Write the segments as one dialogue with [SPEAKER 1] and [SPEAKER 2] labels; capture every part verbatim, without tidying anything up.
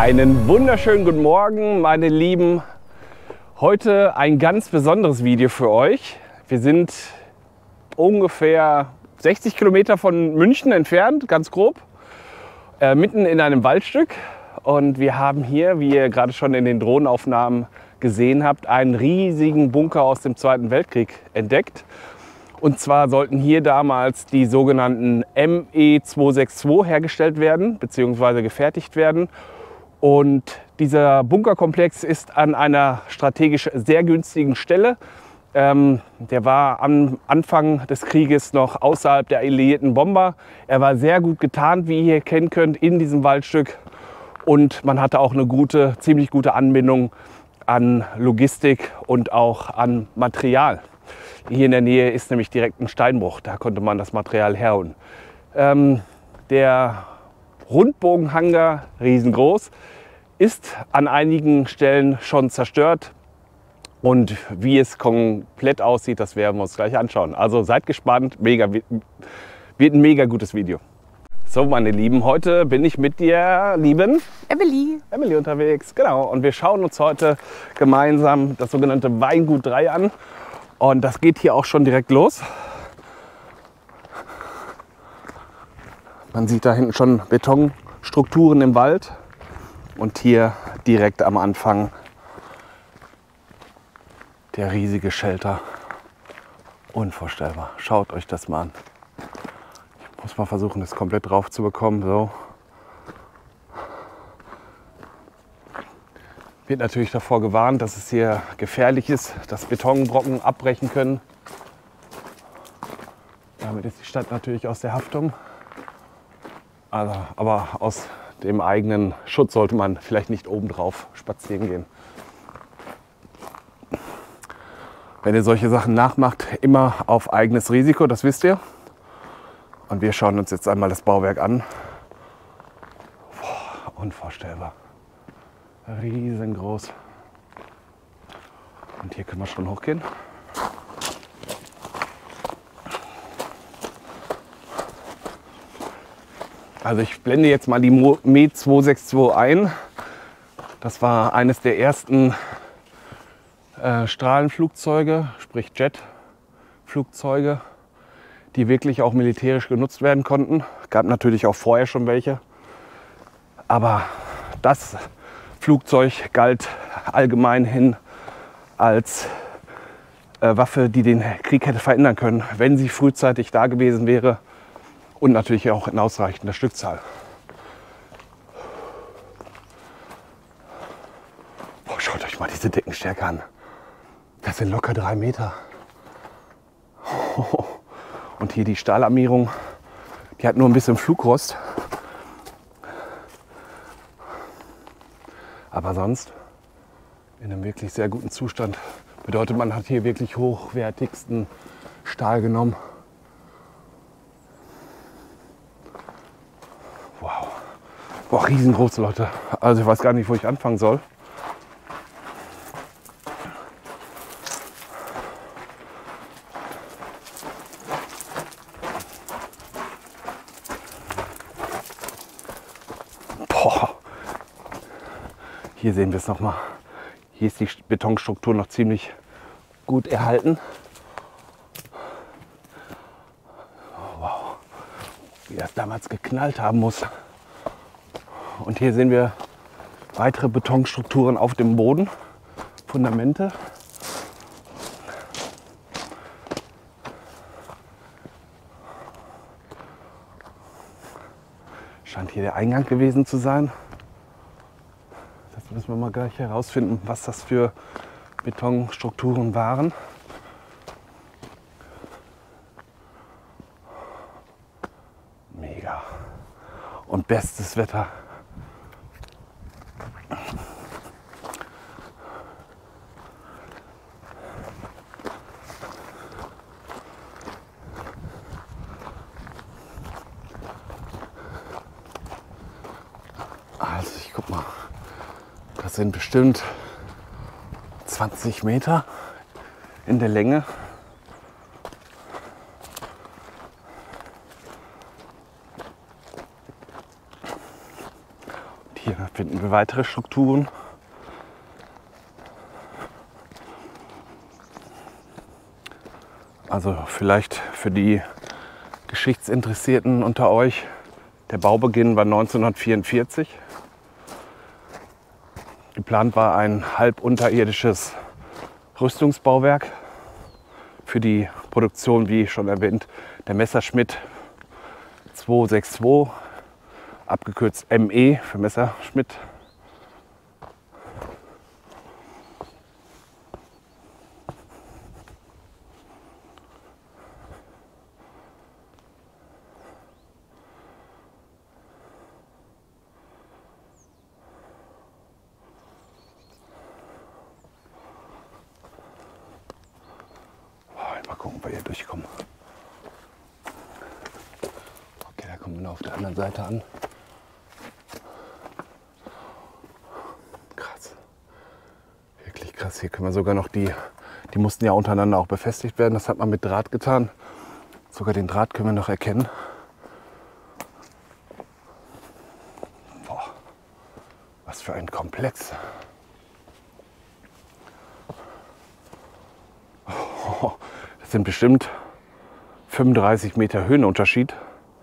[SPEAKER 1] Einen wunderschönen guten Morgen, meine Lieben. Heute ein ganz besonderes Video für euch. Wir sind ungefähr sechzig Kilometer von München entfernt, ganz grob, äh, mitten in einem Waldstück. Und wir haben hier, wie ihr gerade schon in den Drohnenaufnahmen gesehen habt, einen riesigen Bunker aus dem Zweiten Weltkrieg entdeckt. Und zwar sollten hier damals die sogenannten M E zweihundertzweiundsechzig hergestellt werden bzw. gefertigt werden. Und dieser Bunkerkomplex ist an einer strategisch sehr günstigen Stelle. Ähm, der war am Anfang des Krieges noch außerhalb der alliierten Bomber. Er war sehr gut getarnt, wie ihr hier kennen könnt, in diesem Waldstück. Und man hatte auch eine gute, ziemlich gute Anbindung an Logistik und auch an Material. Hier in der Nähe ist nämlich direkt ein Steinbruch, da konnte man das Material herholen. Ähm, der Rundbogenhangar, riesengroß, ist an einigen Stellen schon zerstört. Und wie es komplett aussieht, das werden wir uns gleich anschauen. Also seid gespannt, mega, wird ein mega gutes Video. So, meine Lieben, heute bin ich mit dir, lieben
[SPEAKER 2] Emily.
[SPEAKER 1] Emily unterwegs. Genau, und wir schauen uns heute gemeinsam das sogenannte Weingut drei an. Und das geht hier auch schon direkt los. Man sieht da hinten schon Betonstrukturen im Wald. Und hier direkt am Anfang der riesige Shelter. Unvorstellbar. Schaut euch das mal an. Ich muss mal versuchen, das komplett drauf zu bekommen. So. Wird natürlich davor gewarnt, dass es hier gefährlich ist, dass Betonbrocken abbrechen können. Damit ist die Stadt natürlich aus der Haftung. Also, aber aus dem eigenen Schutz sollte man vielleicht nicht oben drauf spazieren gehen. Wenn ihr solche Sachen nachmacht, immer auf eigenes Risiko, das wisst ihr. Und wir schauen uns jetzt einmal das Bauwerk an. Boah, unvorstellbar. Riesengroß. Und hier können wir schon hochgehen. Also ich blende jetzt mal die M E zweihundertzweiundsechzig ein. Das war eines der ersten äh, Strahlenflugzeuge, sprich Jetflugzeuge, die wirklich auch militärisch genutzt werden konnten. Gab natürlich auch vorher schon welche. Aber das Flugzeug galt allgemein hin als äh, Waffe, die den Krieg hätte verändern können, wenn sie frühzeitig da gewesen wäre und natürlich auch in ausreichender Stückzahl. Boah, schaut euch mal diese Deckenstärke an. Das sind locker drei Meter. Und hier die Stahlarmierung, die hat nur ein bisschen Flugrost. Aber sonst in einem wirklich sehr guten Zustand. Bedeutet, man hat hier wirklich hochwertigsten Stahl genommen. Wow. Boah, riesengroß, Leute. Also ich weiß gar nicht, wo ich anfangen soll. Boah. Hier sehen wir es noch mal. Hier ist die Betonstruktur noch ziemlich gut erhalten. Wow, wie das damals geknallt haben muss. Und hier sehen wir weitere Betonstrukturen auf dem Boden, Fundamente. Scheint hier der Eingang gewesen zu sein. Das müssen wir mal gleich herausfinden, was das für Betonstrukturen waren. Mega. Und bestes Wetter. Also ich guck mal. Das sind bestimmt zwanzig Meter in der Länge. Hier finden wir weitere Strukturen. Also vielleicht für die Geschichtsinteressierten unter euch, der Baubeginn war neunzehnhundertvierundvierzig. Geplant war ein halb unterirdisches Rüstungsbauwerk für die Produktion, wie schon erwähnt, der Messerschmitt zweihundertzweiundsechzig, abgekürzt M E für Messerschmitt. Mal gucken, ob wir hier durchkommen. Okay, da kommen wir auf der anderen Seite an. Krass. Wirklich krass. Hier können wir sogar noch die, die mussten ja untereinander auch befestigt werden. Das hat man mit Draht getan. Sogar den Draht können wir noch erkennen. Boah, was für ein Komplex. Das sind bestimmt fünfunddreißig Meter Höhenunterschied.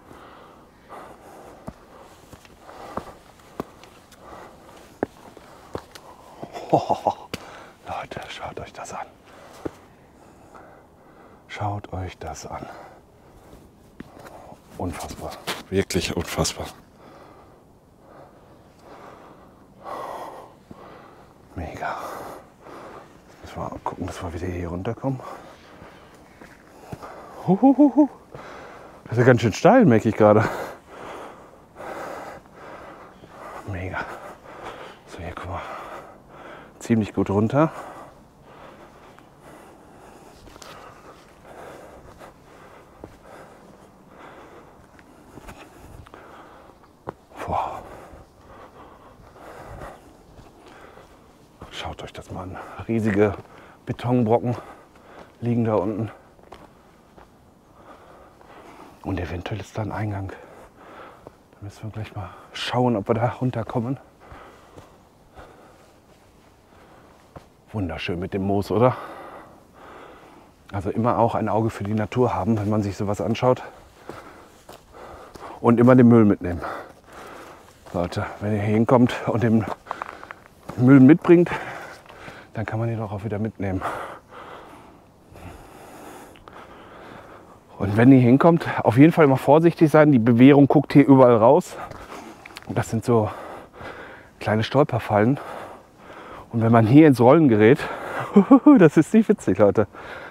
[SPEAKER 1] Oh, Leute, schaut euch das an. Schaut euch das an. Unfassbar. Wirklich unfassbar. Mega. Müssen wir mal gucken, dass wir wieder hier runterkommen. Huhuhu. Das ist ja ganz schön steil, merke ich gerade. Mega. So, hier guck mal. Ziemlich gut runter. Boah. Schaut euch das mal an. Riesige Betonbrocken liegen da unten. Und eventuell ist da ein Eingang. Da müssen wir gleich mal schauen, ob wir da runterkommen. Wunderschön mit dem Moos, oder? Also immer auch ein Auge für die Natur haben, wenn man sich sowas anschaut. Und immer den Müll mitnehmen. Leute, wenn ihr hier hinkommt und den Müll mitbringt, dann kann man ihn auch wieder mitnehmen. Und wenn ihr hinkommt, auf jeden Fall immer vorsichtig sein. Die Bewehrung guckt hier überall raus. Und das sind so kleine Stolperfallen. Und wenn man hier ins Rollen gerät, das ist nicht witzig, Leute.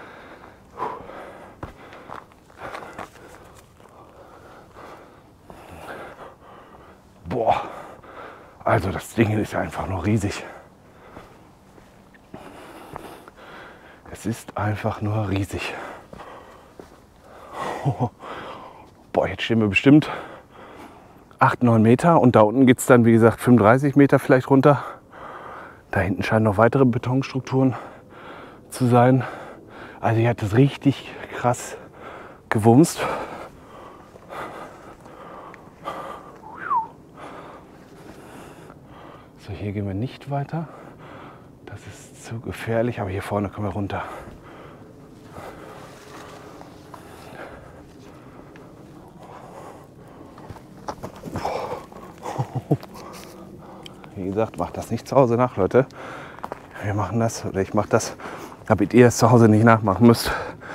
[SPEAKER 1] Boah, also das Ding ist einfach nur riesig. Es ist einfach nur riesig. Boah, jetzt stehen wir bestimmt acht, neun Meter und da unten geht es dann, wie gesagt, fünfunddreißig Meter vielleicht runter. Da hinten scheinen noch weitere Betonstrukturen zu sein. Also hier hat es richtig krass gewumst. So, hier gehen wir nicht weiter. Das ist zu gefährlich, aber hier vorne können wir runter. Wie gesagt, macht das nicht zu Hause nach, Leute. Wir machen das, oder ich mache das, damit ihr es zu Hause nicht nachmachen müsst.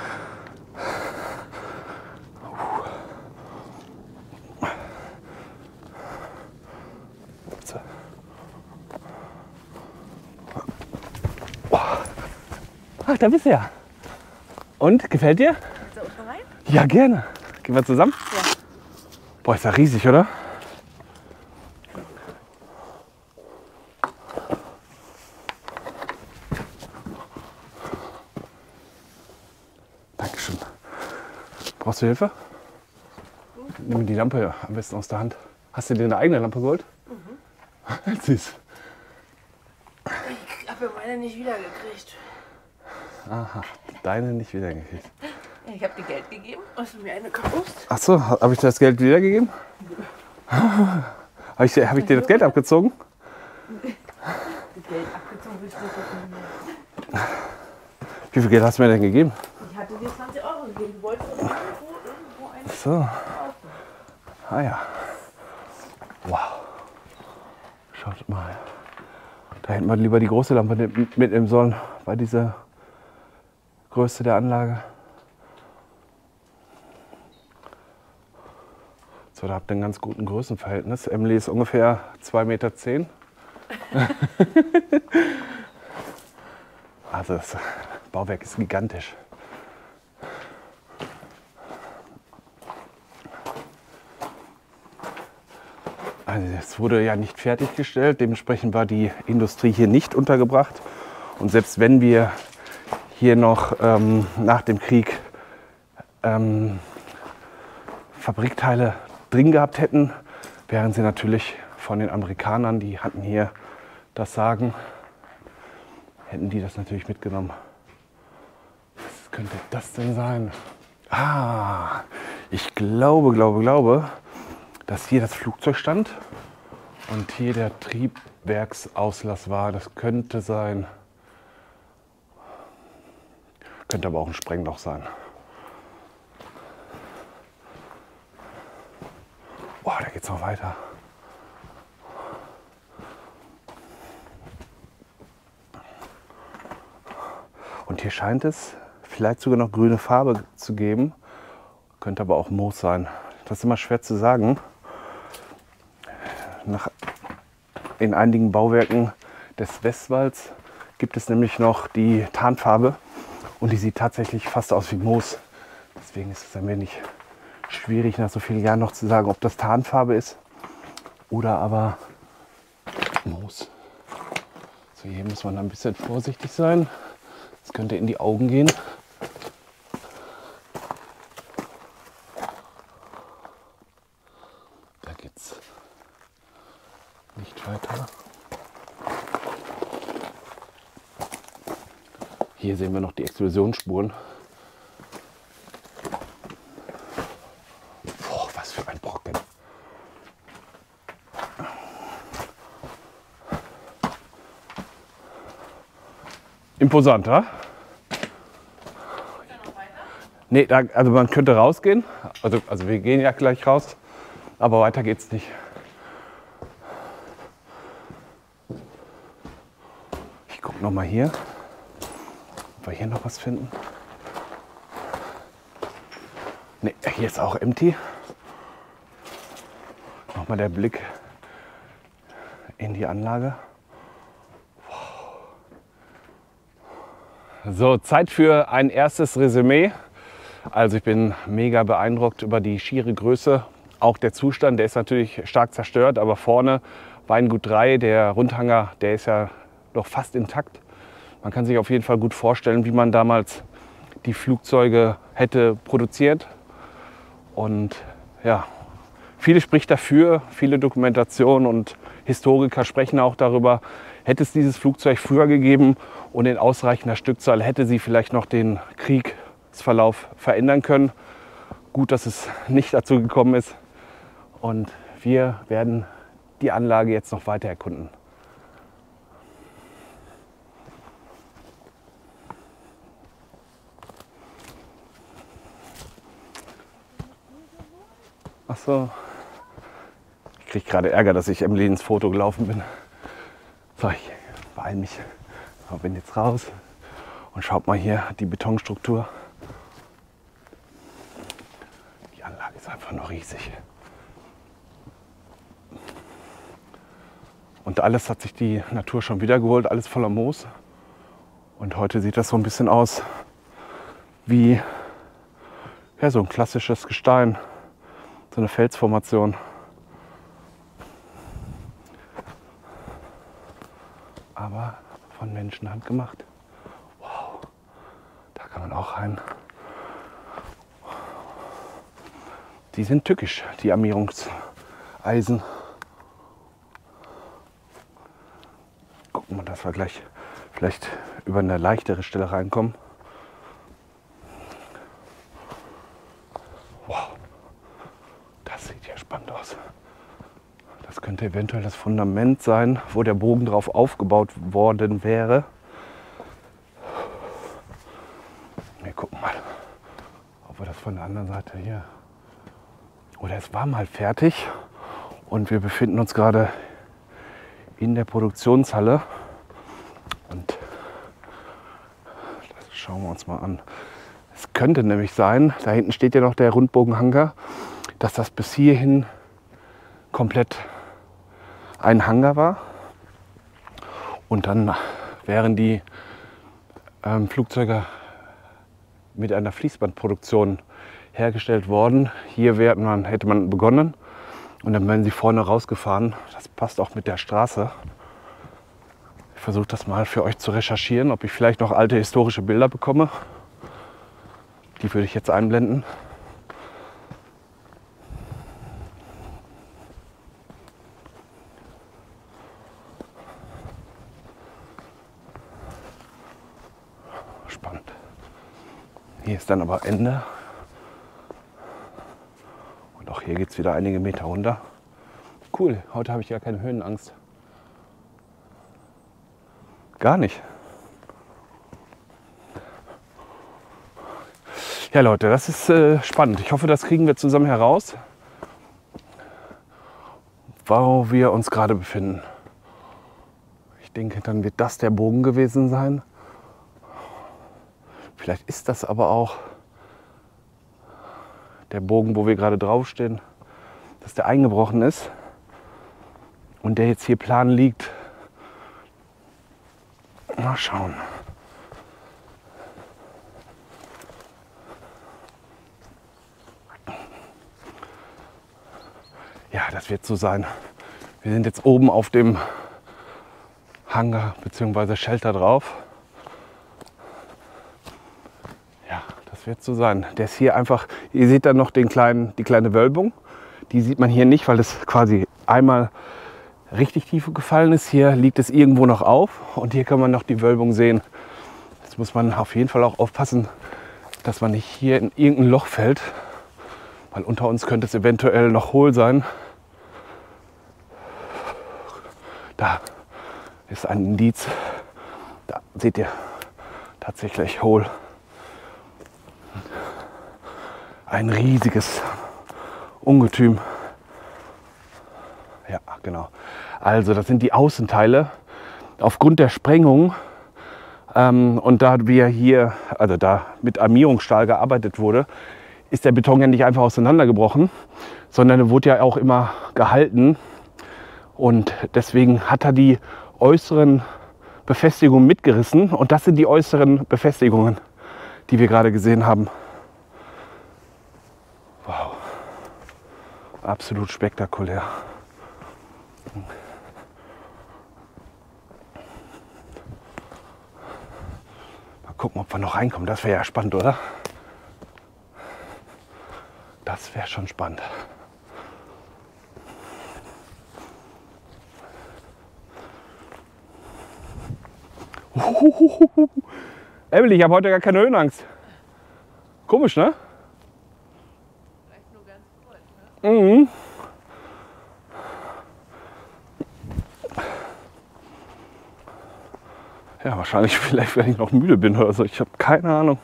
[SPEAKER 1] So. Ach, da bist du ja. Und, gefällt dir?
[SPEAKER 2] Willst du auch rein?
[SPEAKER 1] Ja, gerne. Gehen wir zusammen?
[SPEAKER 2] Ja.
[SPEAKER 1] Boah, ist ja riesig, oder? Dankeschön. Brauchst du Hilfe? Mhm. Nimm die Lampe am besten aus der Hand. Hast du dir eine eigene Lampe geholt? Mhm. Süß.
[SPEAKER 2] Ich habe meine nicht wiedergekriegt.
[SPEAKER 1] Aha, deine nicht wiedergekriegt.
[SPEAKER 2] Ja, ich habe dir Geld gegeben, hast du mir eine kaufst.
[SPEAKER 1] Ach so, habe ich das Geld wiedergegeben? Habe ich, hab ich dir das Geld abgezogen?
[SPEAKER 2] Das Geld abgezogen willst du das nicht mehr.
[SPEAKER 1] Wie viel Geld hast du mir denn gegeben?
[SPEAKER 2] Ich hatte dir zwanzig Euro gegeben. Du wolltest aber irgendwo, irgendwo einen
[SPEAKER 1] So.
[SPEAKER 2] kaufen.
[SPEAKER 1] Ah ja. Wow. Schaut mal. Da hätten wir lieber die große Lampe mitnehmen sollen bei dieser Größe der Anlage. So, da habt ihr einen ganz guten Größenverhältnis. Emily ist ungefähr zwei Meter zehn. Also das Bauwerk ist gigantisch. Also es wurde ja nicht fertiggestellt, dementsprechend war die Industrie hier nicht untergebracht. Und selbst wenn wir hier noch ähm, nach dem Krieg ähm, Fabrikteile drin gehabt hätten, wären sie natürlich von den Amerikanern, die hatten hier das Sagen, hätten die das natürlich mitgenommen. Was könnte das denn sein? Ah, ich glaube, glaube, glaube, dass hier das Flugzeug stand und hier der Triebwerksauslass war. Das könnte sein. Könnte aber auch ein Sprengloch sein. Boah, da geht's noch weiter. Und hier scheint es vielleicht sogar noch grüne Farbe zu geben. Könnte aber auch Moos sein. Das ist immer schwer zu sagen. Nach, in einigen Bauwerken des Westwalds gibt es nämlich noch die Tarnfarbe und die sieht tatsächlich fast aus wie Moos. Deswegen ist es ein wenig schwierig nach so vielen Jahren noch zu sagen, ob das Tarnfarbe ist oder aber Moos. So, hier muss man ein bisschen vorsichtig sein. Das könnte in die Augen gehen. Da geht's nicht weiter. Hier sehen wir noch die Explosionsspuren. Boah, was für ein Brocken. Imposant, ja? Nee, da, also man könnte rausgehen. Also, also wir gehen ja gleich raus, aber weiter geht's nicht. Ich gucke noch mal hier, ob wir hier noch was finden. Nee, hier ist auch empty. Noch mal der Blick in die Anlage. So, Zeit für ein erstes Resümee. Also ich bin mega beeindruckt über die schiere Größe. Auch der Zustand, der ist natürlich stark zerstört, aber vorne Weingut drei, der Rundhanger, der ist ja noch fast intakt. Man kann sich auf jeden Fall gut vorstellen, wie man damals die Flugzeuge hätte produziert. Und ja, vieles spricht dafür, viele Dokumentationen und Historiker sprechen auch darüber, hätte es dieses Flugzeug früher gegeben und in ausreichender Stückzahl, hätte sie vielleicht noch den Kriegsverlauf verändern können. Gut, dass es nicht dazu gekommen ist. Und wir werden die Anlage jetzt noch weiter erkunden. Ach so. Ich kriege gerade Ärger, dass ich Emily ins Foto gelaufen bin. So, ich beeile mich. Ich bin jetzt raus. Und schaut mal hier die Betonstruktur. Die Anlage ist einfach noch riesig. Und alles hat sich die Natur schon wieder geholt, alles voller Moos. Und heute sieht das so ein bisschen aus wie ja, so ein klassisches Gestein, so eine Felsformation. Aber von Menschenhand gemacht. Wow, da kann man auch rein. Die sind tückisch, die Armierungseisen. Gucken wir, dass wir gleich vielleicht über eine leichtere Stelle reinkommen. Wow, das sieht ja spannend aus. Das könnte eventuell das Fundament sein, wo der Bogen drauf aufgebaut worden wäre. Wir gucken mal, ob wir das von der anderen Seite hier... Oder es war mal fertig und wir befinden uns gerade in der Produktionshalle. Und das schauen wir uns mal an. Es könnte nämlich sein, da hinten steht ja noch der Rundbogenhangar, dass das bis hierhin komplett ein Hangar war. Und dann wären die ähm, Flugzeuge mit einer Fließbandproduktion hergestellt worden. Hier wäre man, hätte man begonnen und dann wären sie vorne rausgefahren. Das passt auch mit der Straße. Ich versuche das mal für euch zu recherchieren, ob ich vielleicht noch alte historische Bilder bekomme. Die würde ich jetzt einblenden. Spannend. Hier ist dann aber Ende. Und auch hier geht es wieder einige Meter runter. Cool, heute habe ich ja keine Höhenangst. Gar nicht. Ja Leute, das ist äh, spannend. Ich hoffe, das kriegen wir zusammen heraus, wo wir uns gerade befinden. Ich denke, dann wird das der Bogen gewesen sein. Vielleicht ist das aber auch der Bogen, wo wir gerade draufstehen, dass der eingebrochen ist und der jetzt hier plan liegt. Mal schauen. Ja, das wird so sein. Wir sind jetzt oben auf dem Hangar bzw. Shelter drauf. Ja, das wird so sein. Der ist hier einfach, ihr seht dann noch den kleinen, die kleine Wölbung. Die sieht man hier nicht, weil es quasi einmal richtig tief gefallen ist. Hier liegt es irgendwo noch auf und hier kann man noch die Wölbung sehen. Jetzt muss man auf jeden Fall auch aufpassen, dass man nicht hier in irgendein Loch fällt, weil unter uns könnte es eventuell noch hohl sein. Da ist ein Indiz. Da seht ihr tatsächlich hohl. Ein riesiges Ungetüm. Ja, genau. Also das sind die Außenteile. Aufgrund der Sprengung ähm, und da wir hier, also da mit Armierungsstahl gearbeitet wurde, ist der Beton ja nicht einfach auseinandergebrochen, sondern er wurde ja auch immer gehalten. Und deswegen hat er die äußeren Befestigungen mitgerissen. Und das sind die äußeren Befestigungen, die wir gerade gesehen haben. Wow. Absolut spektakulär. Mal gucken, ob wir noch reinkommen. Das wäre ja spannend, oder? Das wäre schon spannend. Uhuhuhu. Emily, ich habe heute gar keine Höhenangst. Komisch, ne?
[SPEAKER 2] Vielleicht nur ganz kurz, ne?
[SPEAKER 1] Mhm. Ja, wahrscheinlich vielleicht, wenn ich noch müde bin oder so. Ich habe keine Ahnung.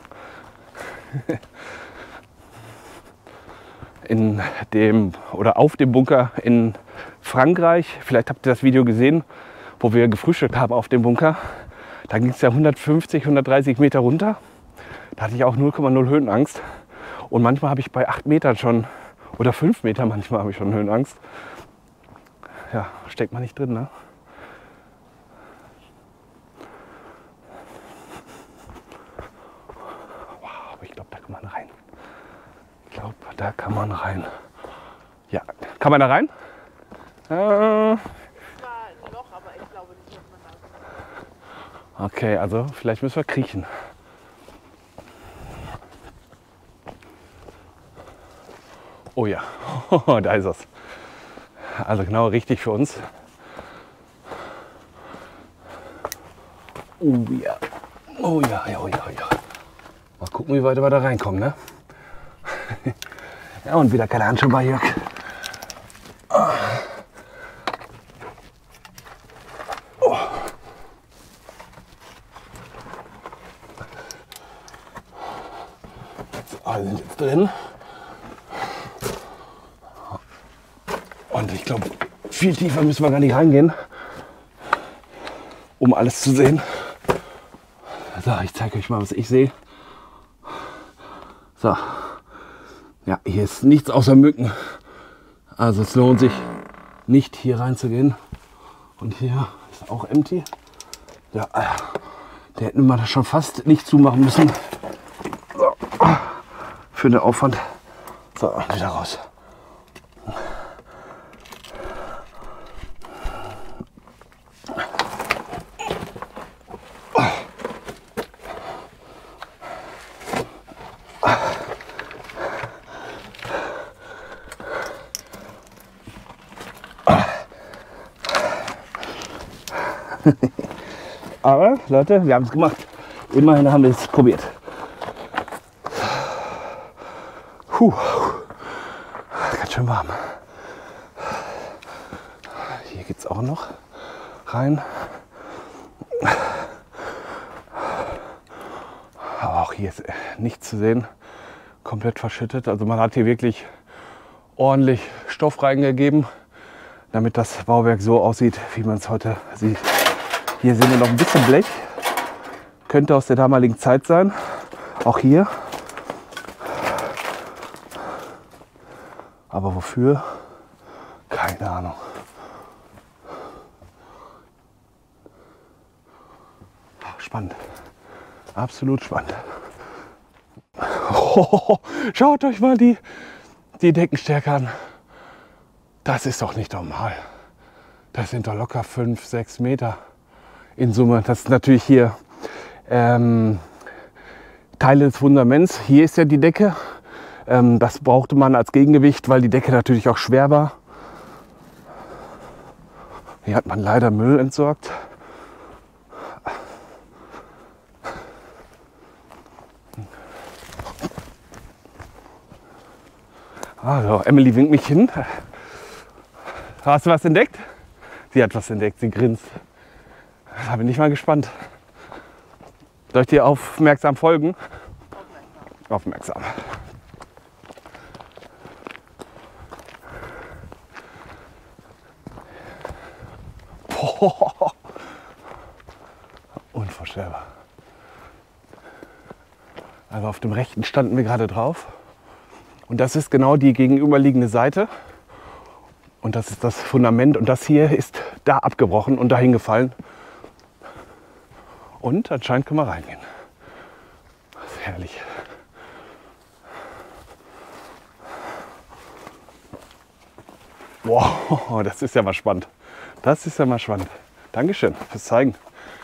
[SPEAKER 1] In dem oder auf dem Bunker in Frankreich, vielleicht habt ihr das Video gesehen, wo wir gefrühstückt haben auf dem Bunker. Da ging es ja hundertfünfzig, hundertdreißig Meter runter. Da hatte ich auch null Komma null Höhenangst. Und manchmal habe ich bei acht Metern schon, oder fünf Meter manchmal habe ich schon Höhenangst. Ja, steckt man nicht drin, ne? Wow, aber ich glaube, da kann man rein. Ich glaube, da kann man rein. Ja, kann man da rein? Äh, Okay, also vielleicht müssen wir kriechen. Oh ja, da ist es. Also genau richtig für uns. Oh ja, oh ja, ja, oh ja, ja. Mal gucken, wie weit wir da reinkommen, ne? Ja, und wieder keine Handschuhe bei Jörg. jetzt drin. Und ich glaube, viel tiefer müssen wir gar nicht reingehen, um alles zu sehen. So, ich zeige euch mal, was ich sehe. So, ja, hier ist nichts außer Mücken. Also es lohnt sich nicht hier reinzugehen. Und hier ist auch empty. Ja, der hätten wir das schon fast nicht zumachen müssen. So, für den Aufwand. So, wieder raus. Aber Leute, wir haben es gemacht. Immerhin haben wir es probiert. Puh. Ganz schön warm. Hier geht es auch noch rein. Aber auch hier ist nichts zu sehen. Komplett verschüttet. Also man hat hier wirklich ordentlich Stoff reingegeben, damit das Bauwerk so aussieht, wie man es heute sieht. Hier sehen wir noch ein bisschen Blech. Könnte aus der damaligen Zeit sein. Auch hier. Aber wofür? Keine Ahnung. Spannend. Absolut spannend. Oh, schaut euch mal die, die Deckenstärke an. Das ist doch nicht normal. Das sind doch locker fünf, sechs Meter. In Summe, das ist natürlich hier ähm, Teile des Fundaments. Hier ist ja die Decke. Ähm, das brauchte man als Gegengewicht, weil die Decke natürlich auch schwer war. Hier hat man leider Müll entsorgt. Also, Emily winkt mich hin. Hast du was entdeckt? Sie hat was entdeckt, sie grinst. Da bin ich mal gespannt. Soll ich dir aufmerksam folgen? Aufmerksam. Boah. Unvorstellbar. Also auf dem rechten standen wir gerade drauf. Und das ist genau die gegenüberliegende Seite. Und das ist das Fundament. Und das hier ist da abgebrochen und dahin gefallen. Und anscheinend können wir reingehen. Das ist herrlich. Wow, das ist ja mal spannend. Das ist ja mal spannend. Dankeschön fürs Zeigen.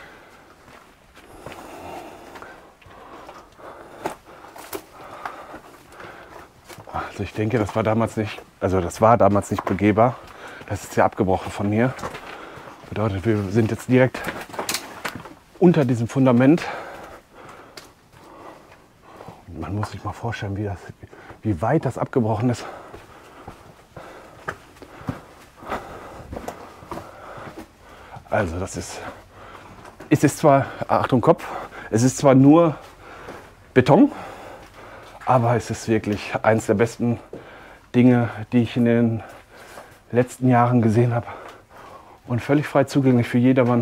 [SPEAKER 1] Also ich denke, das war damals nicht, also das war damals nicht begehbar. Das ist ja abgebrochen von hier. Bedeutet, wir sind jetzt direkt unter diesem Fundament. Und man muss sich mal vorstellen, wie, das, wie weit das abgebrochen ist. Also das ist, es ist zwar, Achtung Kopf, es ist zwar nur Beton, aber es ist wirklich eines der besten Dinge, die ich in den letzten Jahren gesehen habe. Und völlig frei zugänglich für jedermann.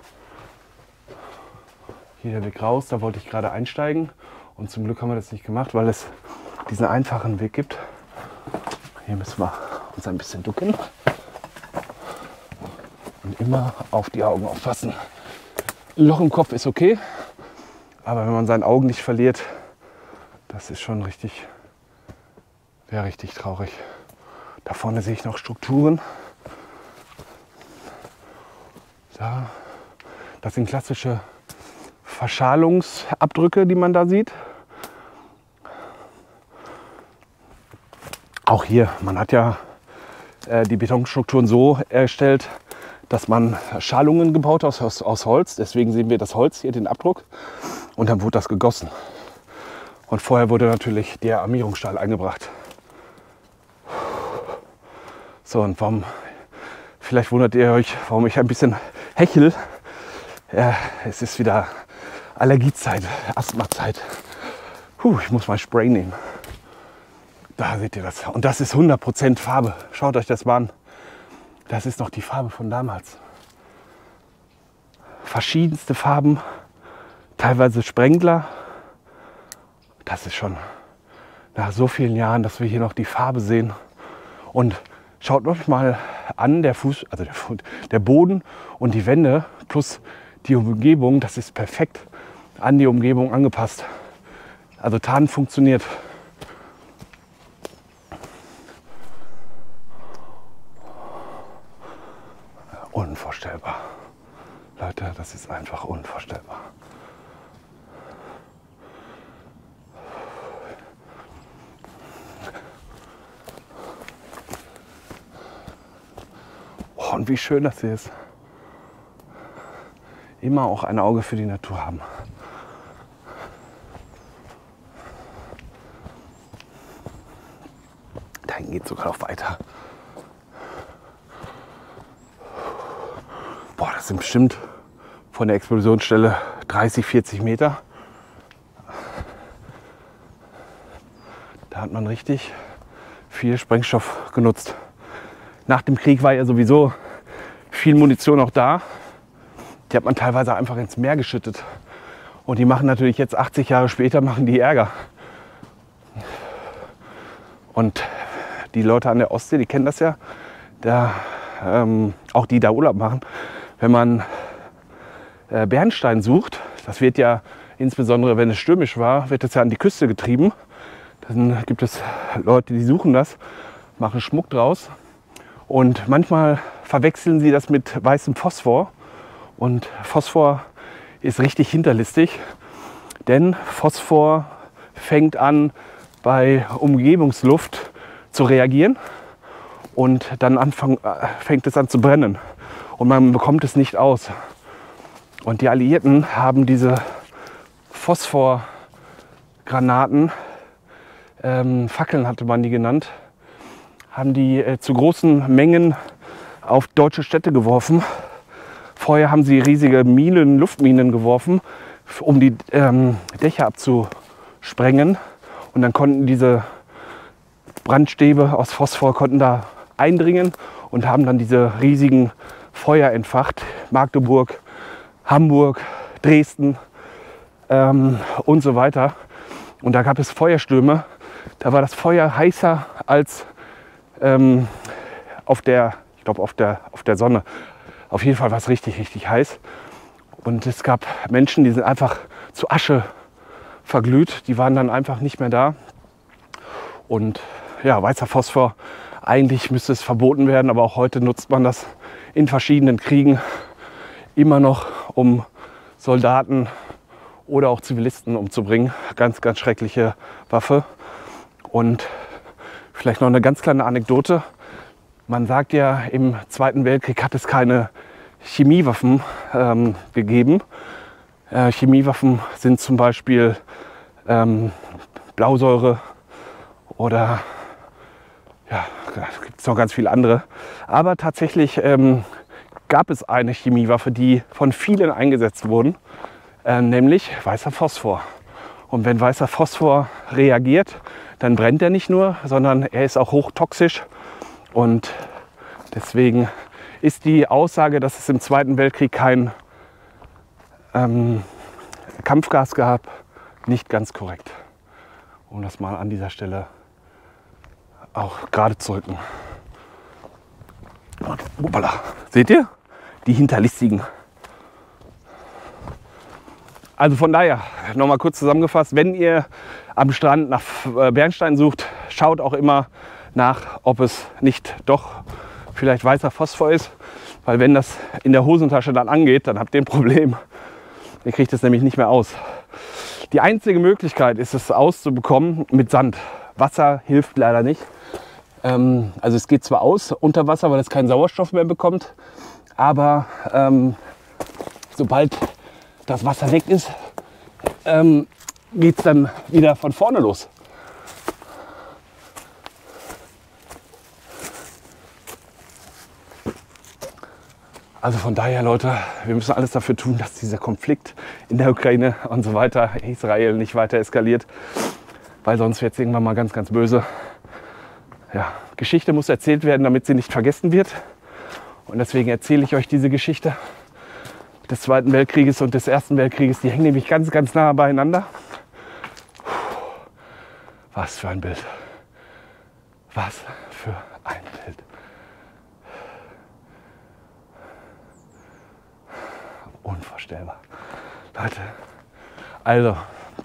[SPEAKER 1] Hier der Weg raus, da wollte ich gerade einsteigen. Und zum Glück haben wir das nicht gemacht, weil es diesen einfachen Weg gibt. Hier müssen wir uns ein bisschen ducken. Und immer auf die Augen aufpassen. Ein Loch im Kopf ist okay, aber wenn man seine Augen nicht verliert, das ist schon richtig, wäre richtig traurig. Da vorne sehe ich noch Strukturen. Da, das sind klassische Verschalungsabdrücke, die man da sieht. Auch hier, man hat ja äh, die Betonstrukturen so erstellt, dass man Schalungen gebaut hat aus, aus Holz. Deswegen sehen wir das Holz hier, den Abdruck. Und dann wurde das gegossen. Und vorher wurde natürlich der Armierungsstahl eingebracht. So, und warum, vielleicht wundert ihr euch, warum ich ein bisschen hechel. Ja, es ist wieder Allergiezeit, Asthmazeit. Puh, ich muss mal Spray nehmen. Da seht ihr das. Und das ist hundert Prozent Farbe. Schaut euch das mal an. Das ist noch die Farbe von damals. Verschiedenste Farben, teilweise Sprengler. Das ist schon nach so vielen Jahren, dass wir hier noch die Farbe sehen. Und schaut euch mal an, der Fuß, also der, der Boden und die Wände plus die Umgebung, das ist perfekt an die Umgebung angepasst. Also Tarnen funktioniert. Unvorstellbar. Leute, das ist einfach unvorstellbar. Oh, und wie schön das hier ist. Immer auch ein Auge für die Natur haben. Dahin geht es sogar noch weiter. Boah, das sind bestimmt von der Explosionsstelle dreißig, vierzig Meter. Da hat man richtig viel Sprengstoff genutzt. Nach dem Krieg war ja sowieso viel Munition auch da. Die hat man teilweise einfach ins Meer geschüttet. Und die machen natürlich jetzt achtzig Jahre später, machen die Ärger. Und die Leute an der Ostsee, die kennen das ja. Da, ähm, auch die da Urlaub machen. Wenn man äh, Bernstein sucht, das wird ja insbesondere, wenn es stürmisch war, wird es ja an die Küste getrieben. Dann gibt es Leute, die suchen das, machen Schmuck draus. Und manchmal verwechseln sie das mit weißem Phosphor. Und Phosphor ist richtig hinterlistig, denn Phosphor fängt an, bei Umgebungsluft zu reagieren und dann anfang, fängt es an zu brennen und man bekommt es nicht aus. Und die Alliierten haben diese Phosphorgranaten, ähm, Fackeln hatte man die genannt, haben die äh, zu großen Mengen auf deutsche Städte geworfen. Vorher haben sie riesige Minen, Luftminen geworfen, um die ähm, Dächer abzusprengen. Und dann konnten diese Brandstäbe aus Phosphor konnten da eindringen und haben dann diese riesigen Feuer entfacht. Magdeburg, Hamburg, Dresden ähm, und so weiter. Und da gab es Feuerstürme. Da war das Feuer heißer als ähm, auf der, ich glaube auf der, auf der Sonne. Auf jeden Fall war es richtig, richtig heiß. Und es gab Menschen, die sind einfach zu Asche verglüht. Die waren dann einfach nicht mehr da. Und ja, weißer Phosphor, eigentlich müsste es verboten werden, aber auch heute nutzt man das in verschiedenen Kriegen immer noch, um Soldaten oder auch Zivilisten umzubringen. Ganz, ganz schreckliche Waffe. Und vielleicht noch eine ganz kleine Anekdote. Man sagt ja, im Zweiten Weltkrieg hat es keine Chemiewaffen ähm, gegeben. Äh, Chemiewaffen sind zum Beispiel ähm, Blausäure oder ja, gibt es noch ganz viele andere. Aber tatsächlich ähm, gab es eine Chemiewaffe, die von vielen eingesetzt wurde, äh, nämlich weißer Phosphor. Und wenn weißer Phosphor reagiert, dann brennt er nicht nur, sondern er ist auch hochtoxisch. Und deswegen ist die Aussage, dass es im Zweiten Weltkrieg kein ähm, Kampfgas gab, nicht ganz korrekt. Um das mal an dieser Stelle auch gerade zu rücken. Und, hoppala, seht ihr? Die Hinterlistigen. Also von daher, nochmal kurz zusammengefasst, wenn ihr am Strand nach Bernstein sucht, schaut auch immer nach, ob es nicht doch vielleicht weißer Phosphor ist. Weil wenn das in der Hosentasche dann angeht, dann habt ihr ein Problem. Ihr kriegt es nämlich nicht mehr aus. Die einzige Möglichkeit ist es auszubekommen mit Sand. Wasser hilft leider nicht. Ähm, also es geht zwar aus unter Wasser, weil es keinen Sauerstoff mehr bekommt. Aber ähm, sobald das Wasser weg ist, ähm, geht es dann wieder von vorne los. Also von daher, Leute, wir müssen alles dafür tun, dass dieser Konflikt in der Ukraine und so weiter, Israel nicht weiter eskaliert, weil sonst wird es irgendwann mal ganz, ganz böse. Ja, Geschichte muss erzählt werden, damit sie nicht vergessen wird. Und deswegen erzähle ich euch diese Geschichte des Zweiten Weltkrieges und des Ersten Weltkrieges. Die hängen nämlich ganz, ganz nah beieinander. Was für ein Bild. Was für ein Bild. Unvorstellbar. Leute, also,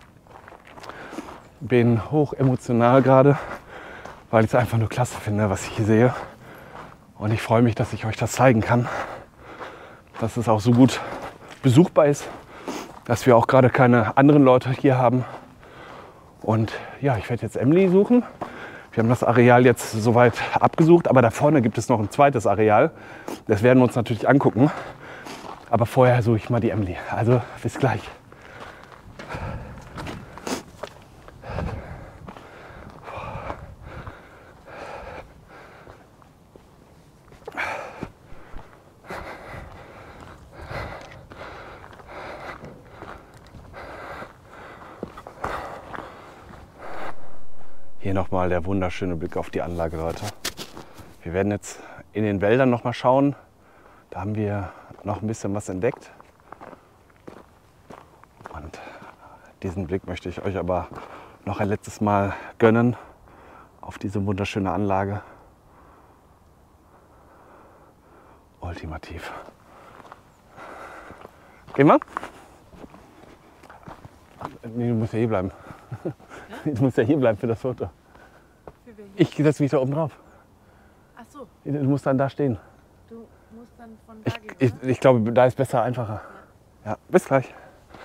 [SPEAKER 1] bin hoch emotional gerade, weil ich es einfach nur klasse finde, was ich hier sehe. Und ich freue mich, dass ich euch das zeigen kann. Dass es auch so gut besuchbar ist, dass wir auch gerade keine anderen Leute hier haben. Und ja, ich werde jetzt Emily suchen. Wir haben das Areal jetzt soweit abgesucht, aber da vorne gibt es noch ein zweites Areal. Das werden wir uns natürlich angucken. Aber vorher suche ich mal die Emily. Also bis gleich. Hier nochmal der wunderschöne Blick auf die Anlage, Leute. Wir werden jetzt in den Wäldern noch mal schauen. Da haben wir noch ein bisschen was entdeckt. Und diesen Blick möchte ich euch aber noch ein letztes Mal gönnen auf diese wunderschöne Anlage. Ultimativ. Gehen wir? Nee, du musst ja hier bleiben. Du musst ja hier bleiben für das Foto.
[SPEAKER 2] Für welche?
[SPEAKER 1] Ich setze mich da oben drauf.
[SPEAKER 2] Ach so,
[SPEAKER 1] Du musst dann da stehen.
[SPEAKER 2] du musst dann von da
[SPEAKER 1] Ich,
[SPEAKER 2] gehen,
[SPEAKER 1] ich,
[SPEAKER 2] oder?
[SPEAKER 1] ich glaube, da ist besser, einfacher. Ja, bis gleich.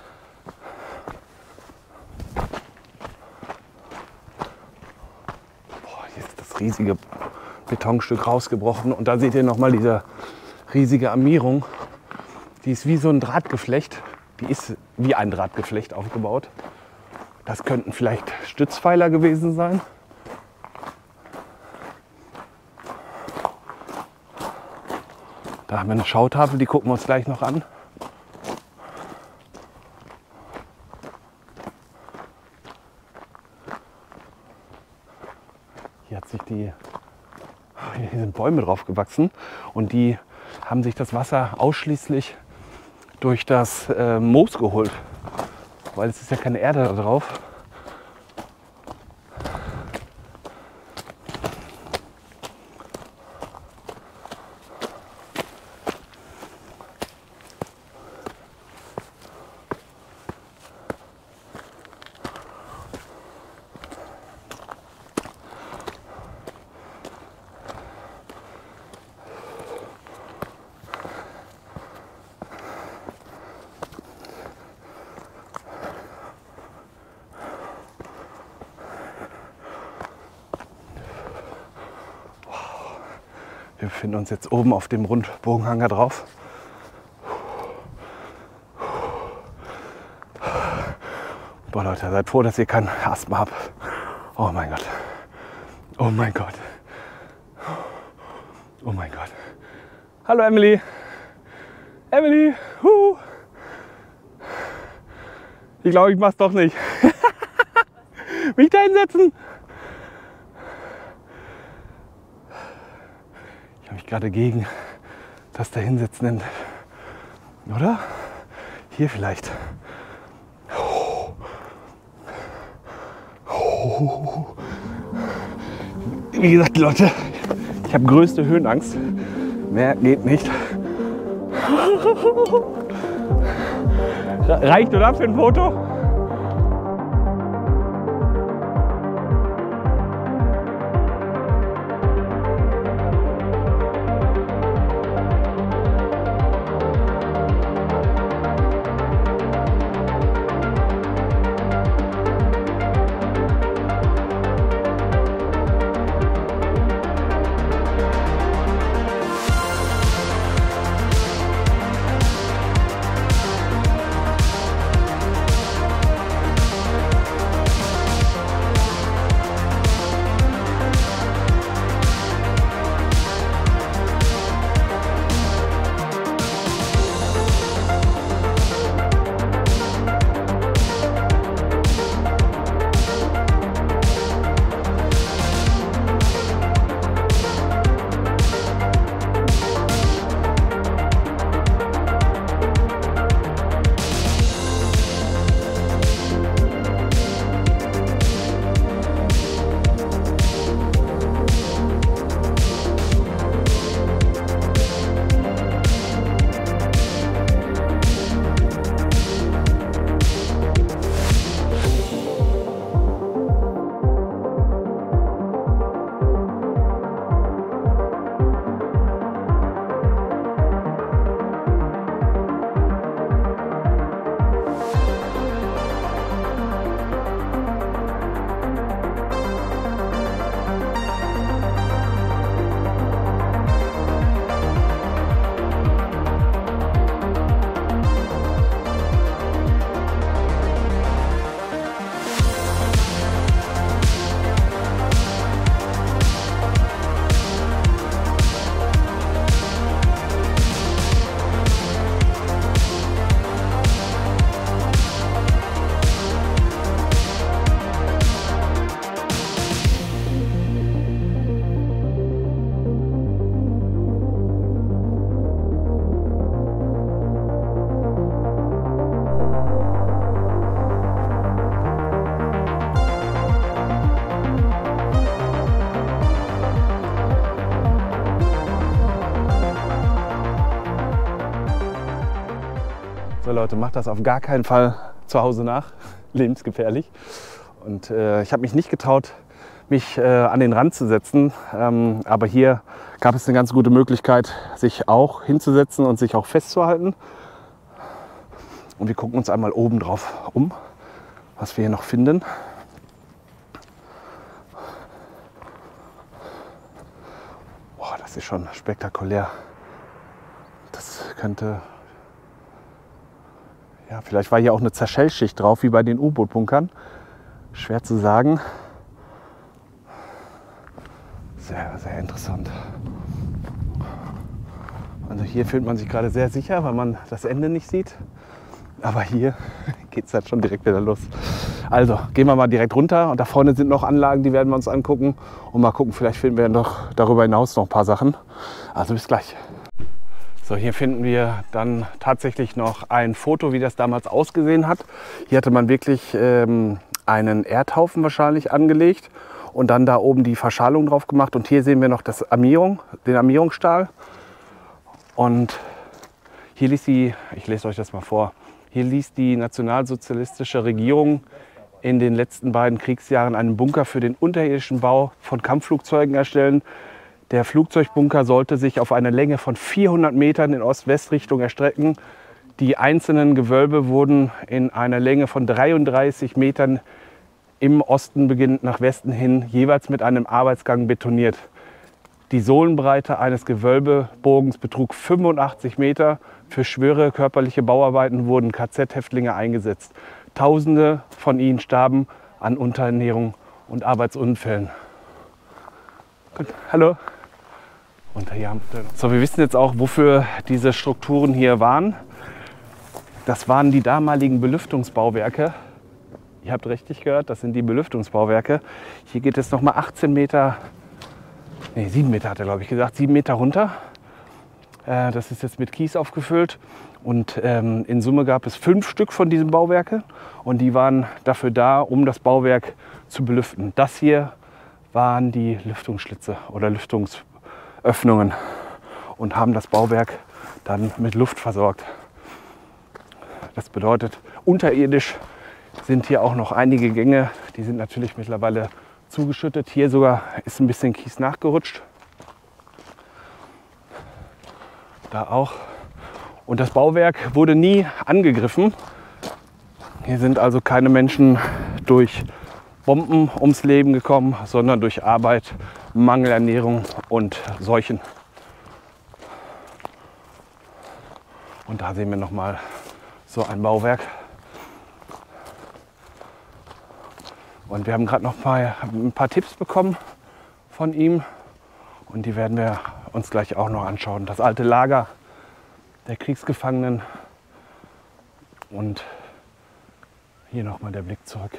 [SPEAKER 1] Boah, hier ist das riesige Betonstück rausgebrochen. Und da seht ihr nochmal diese riesige Armierung. Die ist wie so ein Drahtgeflecht. Die ist wie ein Drahtgeflecht aufgebaut. Das könnten vielleicht Stützpfeiler gewesen sein. Da haben wir eine Schautafel, die gucken wir uns gleich noch an. Hier hat sich die, hier sind Bäume drauf gewachsen und die haben sich das Wasser ausschließlich durch das äh, Moos geholt, weil es ist ja keine Erde da drauf. Wir befinden uns jetzt oben auf dem Rundbogenhanger drauf. Boah Leute, seid froh, dass ihr kein Asthma habt. Oh mein Gott. Oh mein Gott. Oh mein Gott. Hallo Emily. Emily. Huh. Ich glaube, ich mach's doch nicht. Mich da hinsetzen. Ich habe mich gerade gegen das da hinsetzen, oder? Hier vielleicht. Wie gesagt, Leute, ich habe größte Höhenangst. Mehr geht nicht. Reicht, oder, für ein Foto? So Leute, macht das auf gar keinen Fall zu Hause nach. Lebensgefährlich. Und äh, ich habe mich nicht getraut, mich äh, an den Rand zu setzen. Ähm, aber hier gab es eine ganz gute Möglichkeit, sich auch hinzusetzen und sich auch festzuhalten. Und wir gucken uns einmal oben drauf um, was wir hier noch finden. Boah, das ist schon spektakulär. Das könnte... Ja, vielleicht war hier auch eine Zerschellschicht drauf, wie bei den U-Boot-Bunkern. Schwer zu sagen. Sehr, sehr interessant. Also hier fühlt man sich gerade sehr sicher, weil man das Ende nicht sieht. Aber hier geht es halt schon direkt wieder los. Also gehen wir mal direkt runter. Und da vorne sind noch Anlagen, die werden wir uns angucken. Und mal gucken, vielleicht finden wir noch darüber hinaus noch ein paar Sachen. Also bis gleich. So, hier finden wir dann tatsächlich noch ein Foto, wie das damals ausgesehen hat. Hier hatte man wirklich ähm, einen Erdhaufen wahrscheinlich angelegt und dann da oben die Verschalung drauf gemacht. Und hier sehen wir noch das Armierung, den Armierungsstahl. Und hier ließ die, ich lese euch das mal vor, hier ließ die nationalsozialistische Regierung in den letzten beiden Kriegsjahren einen Bunker für den unterirdischen Bau von Kampfflugzeugen erstellen. Der Flugzeugbunker sollte sich auf eine Länge von vierhundert Metern in Ost-West-Richtung erstrecken. Die einzelnen Gewölbe wurden in einer Länge von dreiunddreißig Metern im Osten beginnend nach Westen hin jeweils mit einem Arbeitsgang betoniert. Die Sohlenbreite eines Gewölbebogens betrug fünfundachtzig Meter. Für schwere körperliche Bauarbeiten wurden K Z-Häftlinge eingesetzt. Tausende von ihnen starben an Unterernährung und Arbeitsunfällen. Gut, hallo. Und hier haben wir so, wir wissen jetzt auch, wofür diese Strukturen hier waren. Das waren die damaligen Belüftungsbauwerke. Ihr habt richtig gehört, das sind die Belüftungsbauwerke. Hier geht es noch mal achtzehn Meter, nee, sieben Meter hat er glaube ich gesagt, sieben Meter runter. Äh, das ist jetzt mit Kies aufgefüllt. Und ähm, in Summe gab es fünf Stück von diesen Bauwerken. Und die waren dafür da, um das Bauwerk zu belüften. Das hier waren die Lüftungsschlitze oder Lüftungsöffnungen und haben das Bauwerk dann mit Luft versorgt. Das bedeutet, unterirdisch sind hier auch noch einige Gänge, die sind natürlich mittlerweile zugeschüttet. Hier sogar ist ein bisschen Kies nachgerutscht. Da auch. Und das Bauwerk wurde nie angegriffen. Hier sind also keine Menschen durch Bomben ums Leben gekommen, sondern durch Arbeit, Mangelernährung und Seuchen. Und da sehen wir noch mal so ein Bauwerk. Und wir haben gerade noch mal ein paar Tipps bekommen von ihm. Und die werden wir uns gleich auch noch anschauen. Das alte Lager der Kriegsgefangenen. Und hier noch mal der Blick zurück.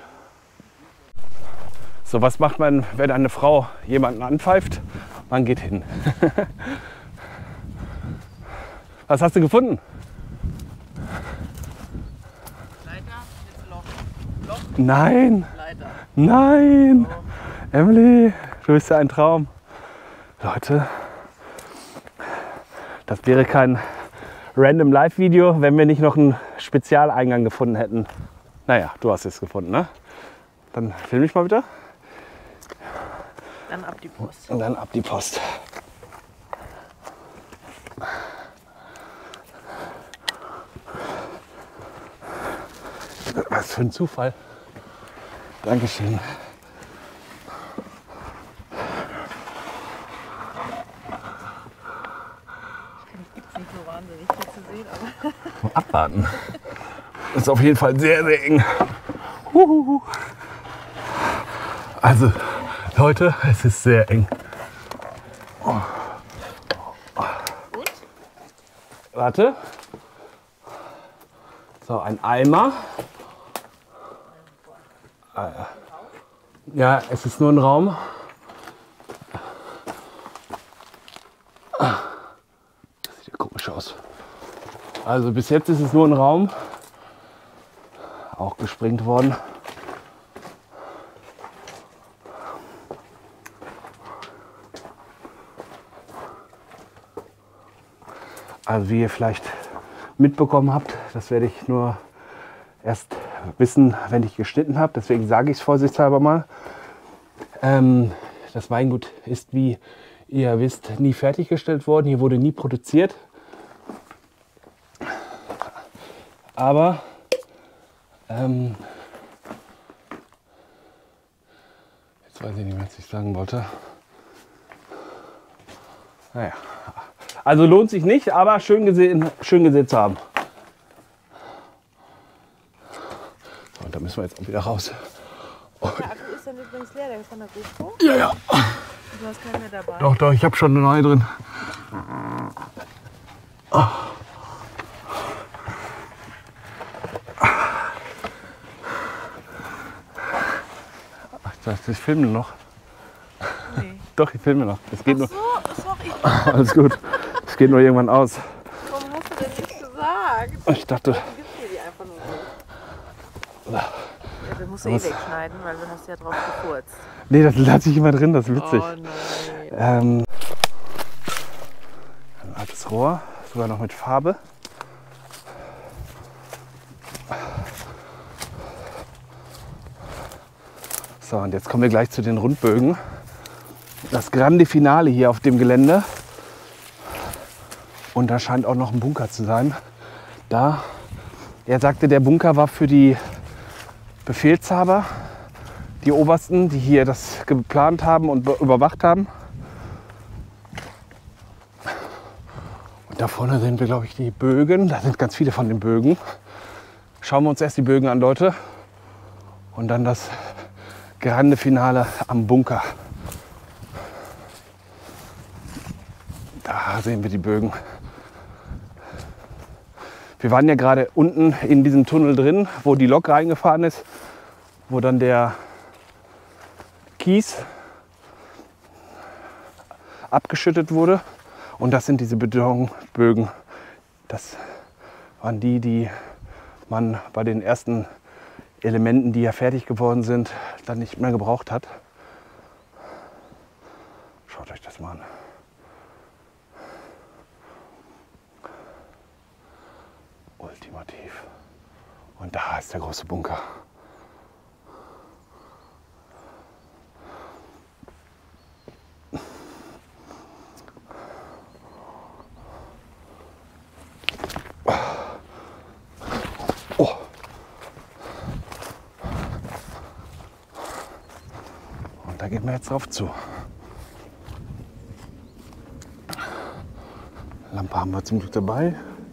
[SPEAKER 1] So, was macht man, wenn eine Frau jemanden anpfeift? Man geht hin. Was hast du gefunden?
[SPEAKER 2] Leiter mit Loch. Loch.
[SPEAKER 1] Nein!
[SPEAKER 2] Leiter.
[SPEAKER 1] Nein! Oh. Emily, du bist ja ein Traum. Leute, das wäre kein random Live-Video, wenn wir nicht noch einen Spezialeingang gefunden hätten. Naja, du hast es gefunden, ne? Dann film mich mal bitte.
[SPEAKER 2] Dann ab die Post.
[SPEAKER 1] Und dann ab die Post. Was für ein Zufall. Dankeschön.
[SPEAKER 2] Gibt es nicht so wahnsinnig viel zu sehen, aber...
[SPEAKER 1] Abwarten. Das ist auf jeden Fall sehr, sehr eng. Huhuhu. Also, Leute, es ist sehr eng. Oh.
[SPEAKER 2] Gut.
[SPEAKER 1] Warte. So, ein Eimer. Ja, es ist nur ein Raum. Das sieht ja komisch aus. Also bis jetzt ist es nur ein Raum. Auch gesprengt worden. Also wie ihr vielleicht mitbekommen habt. Das werde ich nur erst wissen, wenn ich geschnitten habe. Deswegen sage ich es vorsichtshalber mal. Ähm, das Weingut ist, wie ihr wisst, nie fertiggestellt worden. Hier wurde nie produziert. Aber ähm, jetzt weiß ich nicht mehr, was ich sagen wollte. Naja, also lohnt sich nicht, aber schön gesehen, schön gesehen zu haben. So, und da müssen wir jetzt auch wieder raus. Oh.
[SPEAKER 2] Der Akku ist dann übrigens leer, der ist von der GoPro.
[SPEAKER 1] Ja, ja.
[SPEAKER 2] Du hast keinen mehr dabei.
[SPEAKER 1] Doch, doch, ich habe schon eine neue drin. Oh. Ach, ich dachte, ich filme noch.
[SPEAKER 2] Nee.
[SPEAKER 1] Doch, ich filme noch. Es geht
[SPEAKER 2] Ach
[SPEAKER 1] nur.
[SPEAKER 2] so, sorry.
[SPEAKER 1] Alles gut. Es geht nur irgendwann aus.
[SPEAKER 2] Warum hast du denn nichts gesagt?
[SPEAKER 1] Ich dachte.
[SPEAKER 2] Du gibst dir die einfach nur so. Ja, du musst du eh wegschneiden, weil du hast ja drauf gefurzt.
[SPEAKER 1] Nee, das lasse ich immer drin, das ist witzig.
[SPEAKER 2] Oh nein.
[SPEAKER 1] Ähm, ein altes Rohr, sogar noch mit Farbe. So, und jetzt kommen wir gleich zu den Rundbögen. Das Grande Finale hier auf dem Gelände. Und da scheint auch noch ein Bunker zu sein. Da, er sagte, der Bunker war für die Befehlshaber, die Obersten, die hier das geplant haben und überwacht haben. Und da vorne sehen wir, glaube ich, die Bögen. Da sind ganz viele von den Bögen. Schauen wir uns erst die Bögen an, Leute. Und dann das Grande Finale am Bunker. Da sehen wir die Bögen. Wir waren ja gerade unten in diesem Tunnel drin, wo die Lok reingefahren ist, wo dann der Kies abgeschüttet wurde. Und das sind diese Betonbögen. Das waren die, die man bei den ersten Elementen, die ja fertig geworden sind, dann nicht mehr gebraucht hat. Schaut euch das mal an. Ultimativ. Und da ist der große Bunker. Oh. Und da gehen wir jetzt drauf zu. Lampe haben wir zum Glück dabei.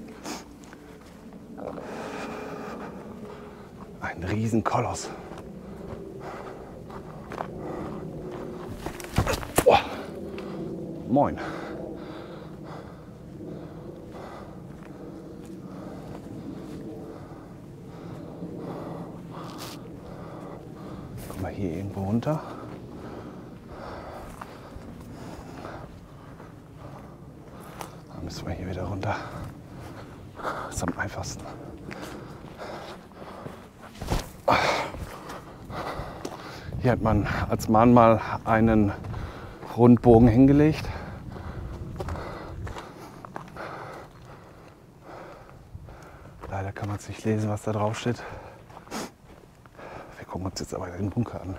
[SPEAKER 1] Ein Riesenkoloss. Oh. Moin. Kommen wir hier irgendwo runter. Dann müssen wir hier wieder runter. Das ist am einfachsten. Hier hat man als Mahnmal einen Rundbogen hingelegt. Leider kann man es nicht lesen, was da drauf steht. Wir gucken uns jetzt aber den Bunker an.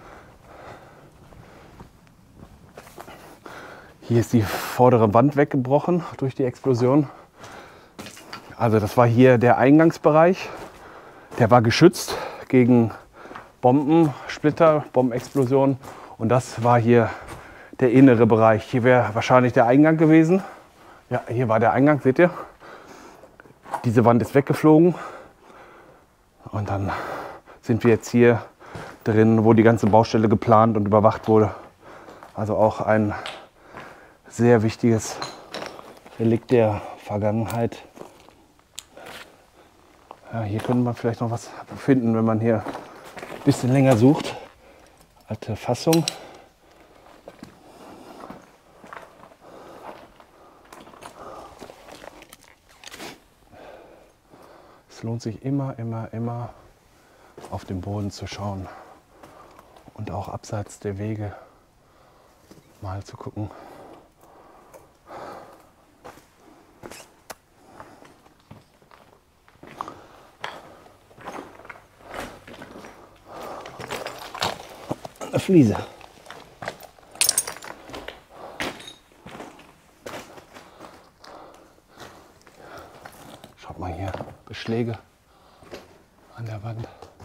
[SPEAKER 1] Hier ist die vordere Wand weggebrochen durch die Explosion. Also das war hier der Eingangsbereich. Der war geschützt gegen Bombensplitter, Bombenexplosionen. Und das war hier der innere Bereich. Hier wäre wahrscheinlich der Eingang gewesen. Ja, hier war der Eingang, seht ihr? Diese Wand ist weggeflogen. Und dann sind wir jetzt hier drin, wo die ganze Baustelle geplant und überwacht wurde. Also auch ein sehr wichtiges Relikt der Vergangenheit. Ja, hier könnte man vielleicht noch was finden, wenn man hier ein bisschen länger sucht. Alte Fassung. Es lohnt sich immer, immer, immer auf den Boden zu schauen und auch abseits der Wege mal zu gucken. Fliese. Schaut mal hier, Beschläge an der Wand.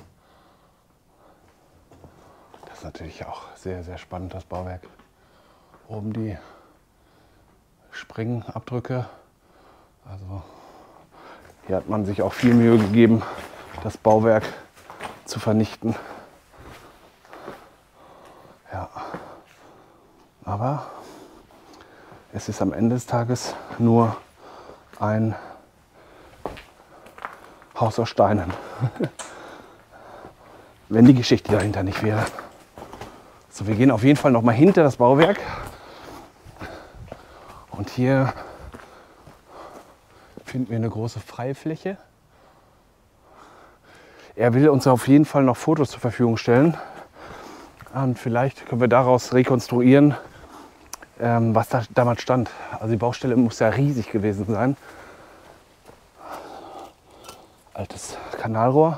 [SPEAKER 1] Das ist natürlich auch sehr, sehr spannend, das Bauwerk. Oben die Springabdrücke. Also hier hat man sich auch viel Mühe gegeben, das Bauwerk zu vernichten. Ja. Aber es ist am Ende des Tages nur ein Haus aus Steinen. Wenn die Geschichte dahinter nicht wäre. So, wir gehen auf jeden Fall noch mal hinter das Bauwerk. Und hier finden wir eine große Freifläche. Er will uns auf jeden Fall noch Fotos zur Verfügung stellen. Und vielleicht können wir daraus rekonstruieren, ähm, was da damals stand. Also die Baustelle muss ja riesig gewesen sein. Altes Kanalrohr.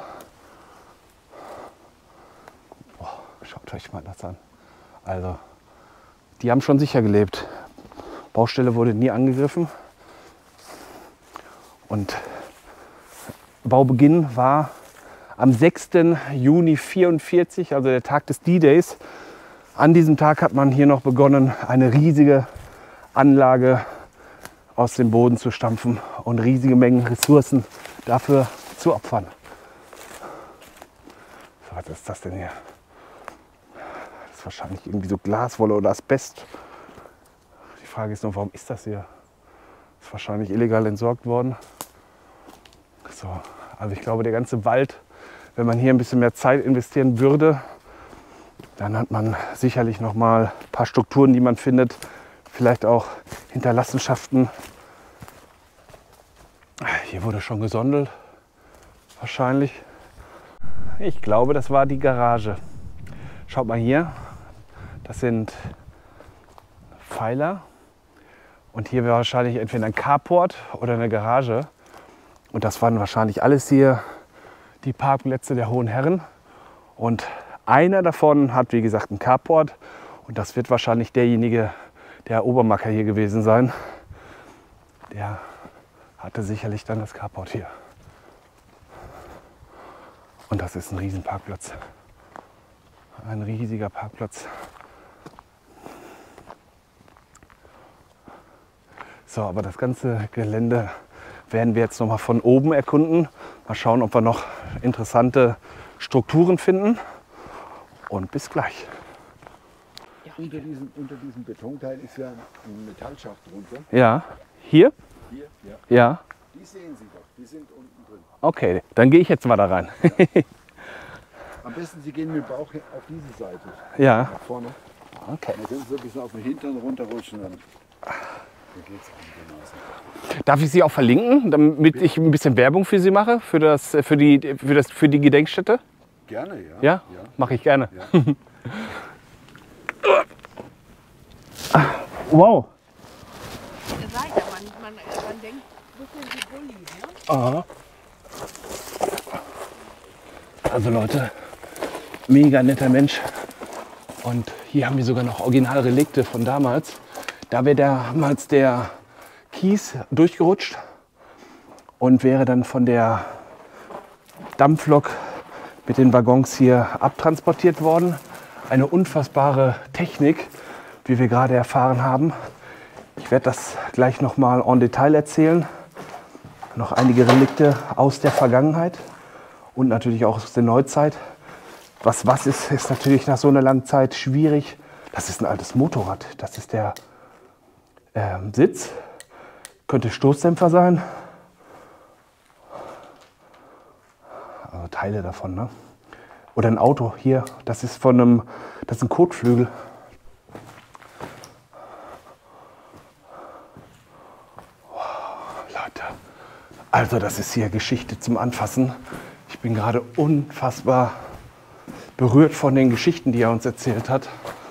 [SPEAKER 1] Boah, schaut euch mal das an. Also, die haben schon sicher gelebt. Baustelle wurde nie angegriffen. Und Baubeginn war am sechsten Juni vierundvierzig, also der Tag des D-Days. An diesem Tag hat man hier noch begonnen, eine riesige Anlage aus dem Boden zu stampfen und riesige Mengen Ressourcen dafür zu opfern. So, was ist das denn hier? Das ist wahrscheinlich irgendwie so Glaswolle oder Asbest. Die Frage ist nur, warum ist das hier? Ist wahrscheinlich illegal entsorgt worden. So, also ich glaube, der ganze Wald, wenn man hier ein bisschen mehr Zeit investieren würde, dann hat man sicherlich noch mal ein paar Strukturen, die man findet, vielleicht auch Hinterlassenschaften. Hier wurde schon gesondelt, wahrscheinlich. Ich glaube, das war die Garage. Schaut mal hier, das sind Pfeiler. Und hier wäre wahrscheinlich entweder ein Carport oder eine Garage. Und das waren wahrscheinlich alles hier die Parkplätze der Hohen Herren. Und einer davon hat, wie gesagt, einen Carport. Und das wird wahrscheinlich derjenige, der Obermacker hier gewesen sein. Der hatte sicherlich dann das Carport hier. Und das ist ein riesen Parkplatz. Ein riesiger Parkplatz. So, aber das ganze Gelände werden wir jetzt noch mal von oben erkunden. Mal schauen, ob wir noch interessante Strukturen finden. Und bis gleich.
[SPEAKER 3] Unter diesem, unter diesem Betonteil ist ja ein Metallschacht drunter.
[SPEAKER 1] Ja, hier?
[SPEAKER 3] Hier, ja.
[SPEAKER 1] Ja.
[SPEAKER 3] Die sehen Sie doch, die sind unten drin.
[SPEAKER 1] Okay, dann gehe ich jetzt mal da rein.
[SPEAKER 3] Am besten Sie gehen mit dem Bauch auf diese Seite.
[SPEAKER 1] Ja.
[SPEAKER 3] Nach vorne.
[SPEAKER 1] Okay.
[SPEAKER 3] Dann können Sie so ein bisschen auf den Hintern runterrutschen. Dann, dann geht es einigermaßen.
[SPEAKER 1] Darf ich Sie auch verlinken, damit ich ein bisschen Werbung für Sie mache, für, das, für, die, für, das, für die Gedenkstätte?
[SPEAKER 3] Gerne, ja.
[SPEAKER 1] Ja?
[SPEAKER 3] Ja.
[SPEAKER 1] Mache ich gerne.
[SPEAKER 3] Ja.
[SPEAKER 1] Wow.
[SPEAKER 2] Ihr seid ja, man, man, man denkt, das sind die Bulli, ne?
[SPEAKER 1] Aha. Also Leute, mega netter Mensch. Und hier haben wir sogar noch Originalrelikte von damals. Da wäre damals der Kies durchgerutscht und wäre dann von der Dampflok mit den Waggons hier abtransportiert worden. Eine unfassbare Technik, wie wir gerade erfahren haben. Ich werde das gleich noch mal en Detail erzählen. Noch einige Relikte aus der Vergangenheit und natürlich auch aus der Neuzeit. Was was ist, ist natürlich nach so einer langen Zeit schwierig. Das ist ein altes Motorrad. Das ist der äh, Sitz. Könnte Stoßdämpfer sein. Also Teile davon, ne? Oder ein Auto hier. Das ist von einem, das ist ein Kotflügel. Also das ist hier Geschichte zum Anfassen. Ich bin gerade unfassbar berührt von den Geschichten, die er uns erzählt hat.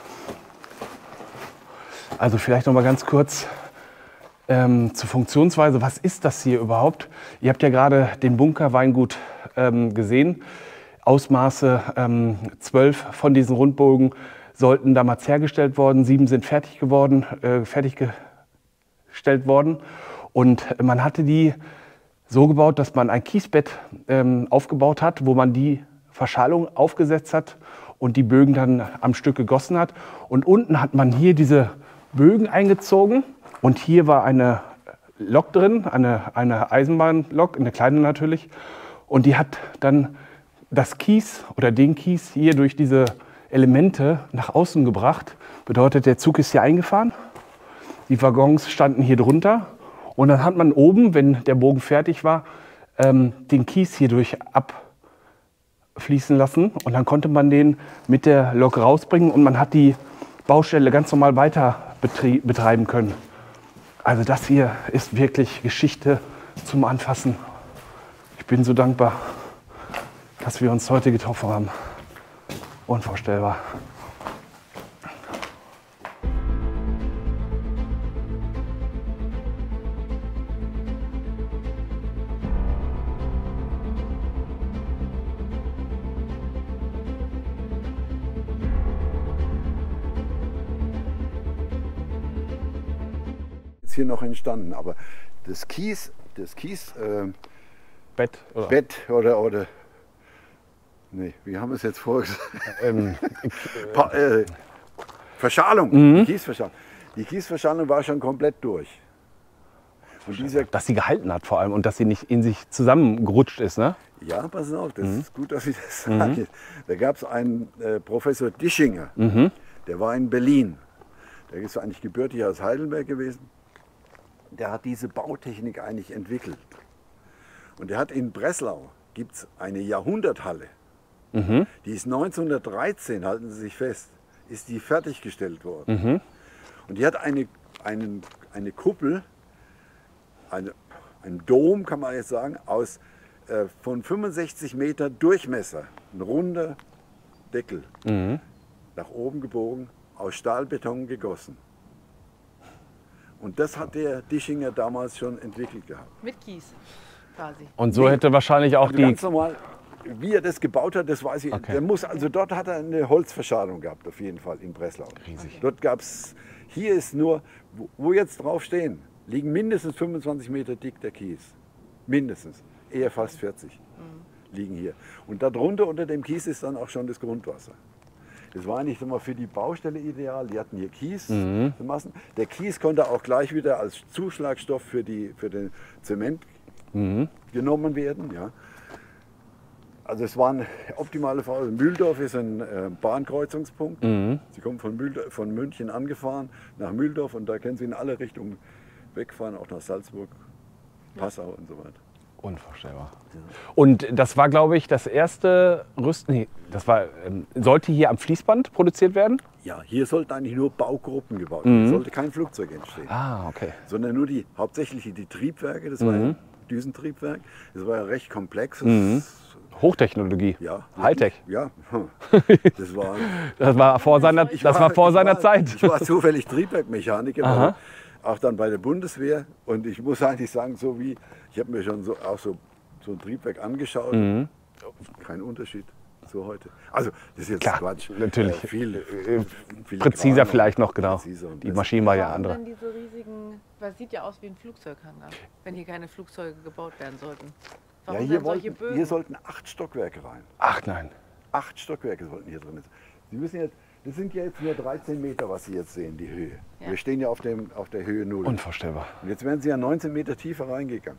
[SPEAKER 1] Also vielleicht noch mal ganz kurz ähm, zur Funktionsweise. Was ist das hier überhaupt? Ihr habt ja gerade den Bunker Weingut ähm, gesehen. Ausmaße ähm, zwölf von diesen Rundbogen sollten damals hergestellt worden. Sieben sind fertig geworden, äh, fertiggestellt worden. Und man hatte die so gebaut, dass man ein Kiesbett ähm, aufgebaut hat, wo man die Verschallung aufgesetzt hat und die Bögen dann am Stück gegossen hat. Und unten hat man hier diese Bögen eingezogen und hier war eine Lok drin, eine, eine Eisenbahnlok, eine kleine natürlich. Und die hat dann das Kies oder den Kies hier durch diese Elemente nach außen gebracht. Bedeutet, der Zug ist hier eingefahren, die Waggons standen hier drunter und dann hat man oben, wenn der Bogen fertig war, ähm, den Kies hier durch abfließen lassen und dann konnte man den mit der Lok rausbringen und man hat die Baustelle ganz normal weiter betreiben können. Also das hier ist wirklich Geschichte zum Anfassen. Ich bin so dankbar, dass wir uns heute getroffen haben. Unvorstellbar.
[SPEAKER 3] Hier noch entstanden, aber das Kies, das Kies äh,
[SPEAKER 1] Bett oder?
[SPEAKER 3] Bett oder oder nee, wie haben wir es jetzt vorgesagt?
[SPEAKER 1] Ähm,
[SPEAKER 3] Pa äh, Verschalung,
[SPEAKER 1] Mhm.
[SPEAKER 3] die Kiesverschalung. Die Kiesverschalung war schon komplett durch. Und dieser,
[SPEAKER 1] dass sie gehalten hat vor allem und dass sie nicht in sich zusammengerutscht ist, ne?
[SPEAKER 3] ja, pass auf, das
[SPEAKER 1] Mhm.
[SPEAKER 3] ist gut, dass ich das sage. Da gab es einen äh, Professor Dischinger,
[SPEAKER 1] Mhm.
[SPEAKER 3] der war in Berlin. Der ist eigentlich gebürtig aus Heidelberg gewesen. Der hat diese Bautechnik eigentlich entwickelt. Und der hat in Breslau, gibt es eine Jahrhunderthalle.
[SPEAKER 1] Mhm.
[SPEAKER 3] Die ist neunzehnhundertdreizehn, halten Sie sich fest, ist die fertiggestellt worden.
[SPEAKER 1] Mhm.
[SPEAKER 3] Und die hat eine, einen, eine Kuppel, eine, ein Dom kann man jetzt sagen, aus, äh, von fünfundsechzig Meter Durchmesser. Ein runder Deckel,
[SPEAKER 1] Mhm.
[SPEAKER 3] nach oben gebogen, aus Stahlbeton gegossen. Und das hat der Dischinger damals schon entwickelt gehabt.
[SPEAKER 2] Mit Kies quasi.
[SPEAKER 1] Und so hätte wahrscheinlich auch
[SPEAKER 3] Also
[SPEAKER 1] die.
[SPEAKER 3] ganz normal, wie er das gebaut hat, das weiß ich.
[SPEAKER 1] Okay.
[SPEAKER 3] Der muss, also dort hat er eine Holzverschalung gehabt, auf jeden Fall in Breslau.
[SPEAKER 1] Riesig.
[SPEAKER 3] Dort gab es, hier ist nur, wo, wo jetzt drauf stehen, liegen mindestens fünfundzwanzig Meter dick der Kies. Mindestens. Eher fast vierzig liegen hier. Und darunter unter dem Kies ist dann auch schon das Grundwasser. Das war nicht immer für die Baustelle ideal. Die hatten hier Kies.
[SPEAKER 1] Mhm.
[SPEAKER 3] Massen. Der Kies konnte auch gleich wieder als Zuschlagstoff für, die, für den Zement
[SPEAKER 1] Mhm.
[SPEAKER 3] genommen werden. Ja. Also es war eine optimale Phase. Mühldorf ist ein äh, Bahnkreuzungspunkt.
[SPEAKER 1] Mhm.
[SPEAKER 3] Sie kommen von, Mühldorf, von München angefahren nach Mühldorf und da können Sie in alle Richtungen wegfahren, auch nach Salzburg, Passau und so weiter.
[SPEAKER 1] Unvorstellbar. Und das war, glaube ich, das erste Rüsten. Nee, das war, ähm, sollte hier am Fließband produziert werden?
[SPEAKER 3] Ja, hier sollten eigentlich nur Baugruppen gebaut werden. Es sollte kein Flugzeug entstehen,
[SPEAKER 1] Ah, okay.
[SPEAKER 3] sondern nur die, hauptsächlich die Triebwerke. Das war ein Düsentriebwerk. Das war ja recht komplex. Das,
[SPEAKER 1] Mhm. Hochtechnologie.
[SPEAKER 3] ja,
[SPEAKER 1] Hightech.
[SPEAKER 3] Ja, das war,
[SPEAKER 1] Das war vor seiner,
[SPEAKER 3] Ich
[SPEAKER 1] das war vor
[SPEAKER 3] ich
[SPEAKER 1] seiner
[SPEAKER 3] war,
[SPEAKER 1] Zeit.
[SPEAKER 3] Ich war zufällig Triebwerkmechaniker,
[SPEAKER 1] Aha.
[SPEAKER 3] auch dann bei der Bundeswehr. Und ich muss eigentlich sagen, so wie, ich habe mir schon so, auch so, so ein Triebwerk angeschaut.
[SPEAKER 1] Mhm.
[SPEAKER 3] Kein Unterschied zu heute. Also, das ist jetzt
[SPEAKER 1] Klar,
[SPEAKER 3] Quatsch.
[SPEAKER 1] natürlich.
[SPEAKER 3] Äh, viel,
[SPEAKER 1] Äh,
[SPEAKER 3] viel
[SPEAKER 1] Präziser
[SPEAKER 3] Graner,
[SPEAKER 1] vielleicht noch, genau.
[SPEAKER 3] präziser und
[SPEAKER 1] Die
[SPEAKER 3] besser.
[SPEAKER 1] Maschine war ja
[SPEAKER 2] Warum
[SPEAKER 1] andere.
[SPEAKER 2] denn diese riesigen, das sieht ja aus wie ein Flugzeughangar, wenn hier keine Flugzeuge gebaut werden sollten.
[SPEAKER 3] Ja,
[SPEAKER 2] Warum
[SPEAKER 3] hier,
[SPEAKER 2] denn solche
[SPEAKER 3] wollten,
[SPEAKER 2] Bögen?
[SPEAKER 3] hier sollten acht Stockwerke rein.
[SPEAKER 1] Ach nein.
[SPEAKER 3] Acht Stockwerke sollten hier drin sein. Sie müssen jetzt, das sind ja jetzt nur dreizehn Meter, was Sie jetzt sehen, die Höhe.
[SPEAKER 2] Ja.
[SPEAKER 3] Wir stehen ja auf, dem, auf der Höhe null.
[SPEAKER 1] Unvorstellbar.
[SPEAKER 3] Und jetzt wären Sie ja neunzehn Meter tiefer reingegangen.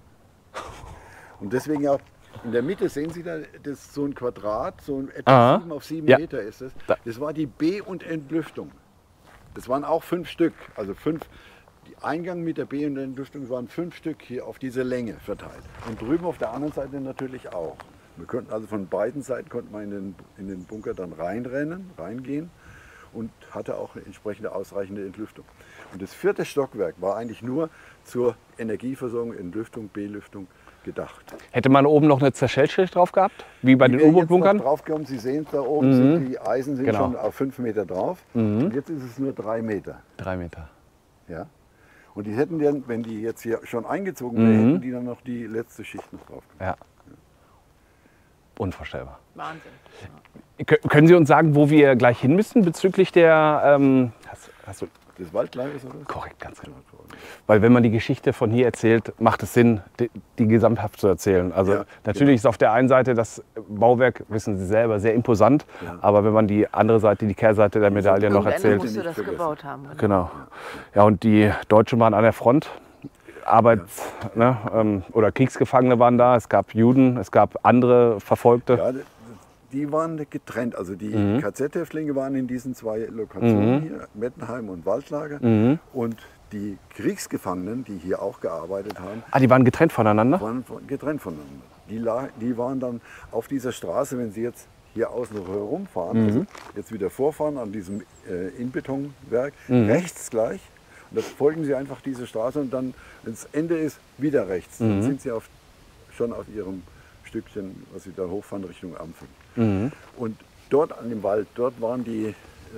[SPEAKER 3] Und deswegen ja, in der Mitte sehen Sie da, das ist so ein Quadrat, so ein etwa
[SPEAKER 1] Aha.
[SPEAKER 3] sieben auf sieben
[SPEAKER 1] Ja.
[SPEAKER 3] Meter ist es.
[SPEAKER 1] Da.
[SPEAKER 3] Das war die B- und Entlüftung. Das waren auch fünf Stück, also fünf. Die Eingang mit der B- und Entlüftung waren fünf Stück hier auf diese Länge verteilt. Und drüben auf der anderen Seite natürlich auch. Wir konnten also von beiden Seiten konnte man in den, in den Bunker dann reinrennen, reingehen und hatte auch eine entsprechende ausreichende Entlüftung. Und das vierte Stockwerk war eigentlich nur zur Energieversorgung, Entlüftung, Belüftung gedacht.
[SPEAKER 1] Hätte man oben noch eine Zerschellschicht drauf gehabt? Wie bei den
[SPEAKER 3] Wir jetzt noch
[SPEAKER 1] U-Boot-Bunkern?
[SPEAKER 3] draufgekommen, Sie sehen es da oben,
[SPEAKER 1] Mhm.
[SPEAKER 3] sind die Eisen sind
[SPEAKER 1] Genau.
[SPEAKER 3] schon auf fünf Meter drauf.
[SPEAKER 1] Mhm.
[SPEAKER 3] Und jetzt ist es nur drei Meter.
[SPEAKER 1] Drei Meter.
[SPEAKER 3] Ja? Und die hätten dann, wenn die jetzt hier schon eingezogen
[SPEAKER 1] Mhm.
[SPEAKER 3] wären, hätten die dann noch die letzte Schicht noch drauf gemacht.
[SPEAKER 1] Ja. Unvorstellbar.
[SPEAKER 2] Wahnsinn.
[SPEAKER 1] Kö- Können Sie uns sagen, wo wir gleich hin müssen bezüglich der... Ähm, hast, hast du,
[SPEAKER 3] Des Waldlagers oder?
[SPEAKER 1] korrekt, ganz genau. Weil wenn man die Geschichte von hier erzählt, macht es Sinn, die, die gesamthaft zu erzählen. Also
[SPEAKER 3] Ja,
[SPEAKER 1] natürlich ist auf der einen Seite das Bauwerk, wissen Sie selber, sehr imposant.
[SPEAKER 3] Ja.
[SPEAKER 1] Aber wenn man die andere Seite, die Kehrseite der Medaille noch
[SPEAKER 2] Irgendeiner
[SPEAKER 1] erzählt.
[SPEAKER 2] musste
[SPEAKER 3] Nicht
[SPEAKER 2] das
[SPEAKER 3] vergessen.
[SPEAKER 2] gebaut haben. Genau.
[SPEAKER 1] Genau. Ja, und die Deutschen waren an der Front. Arbeits-, ne, ähm, oder Kriegsgefangene waren da. Es gab Juden, es gab andere Verfolgte.
[SPEAKER 3] Ja, die waren getrennt. Also die K Z-Häftlinge waren in diesen zwei Lokationen hier, Mettenheim und Waldlager. Und die Kriegsgefangenen, die hier auch gearbeitet haben,
[SPEAKER 1] Ah, die waren getrennt voneinander?
[SPEAKER 3] waren von- getrennt voneinander. Die, la- die waren dann auf dieser Straße, wenn Sie jetzt hier außen herumfahren, also jetzt wieder vorfahren an diesem äh, Inbetonwerk, rechts gleich. Und das folgen Sie einfach diese Straße und dann, wenn das Ende ist, wieder rechts. Dann sind Sie auf, schon auf Ihrem Stückchen, was Sie da hochfahren, Richtung Ampfen. Und dort an dem Wald, dort waren die, äh,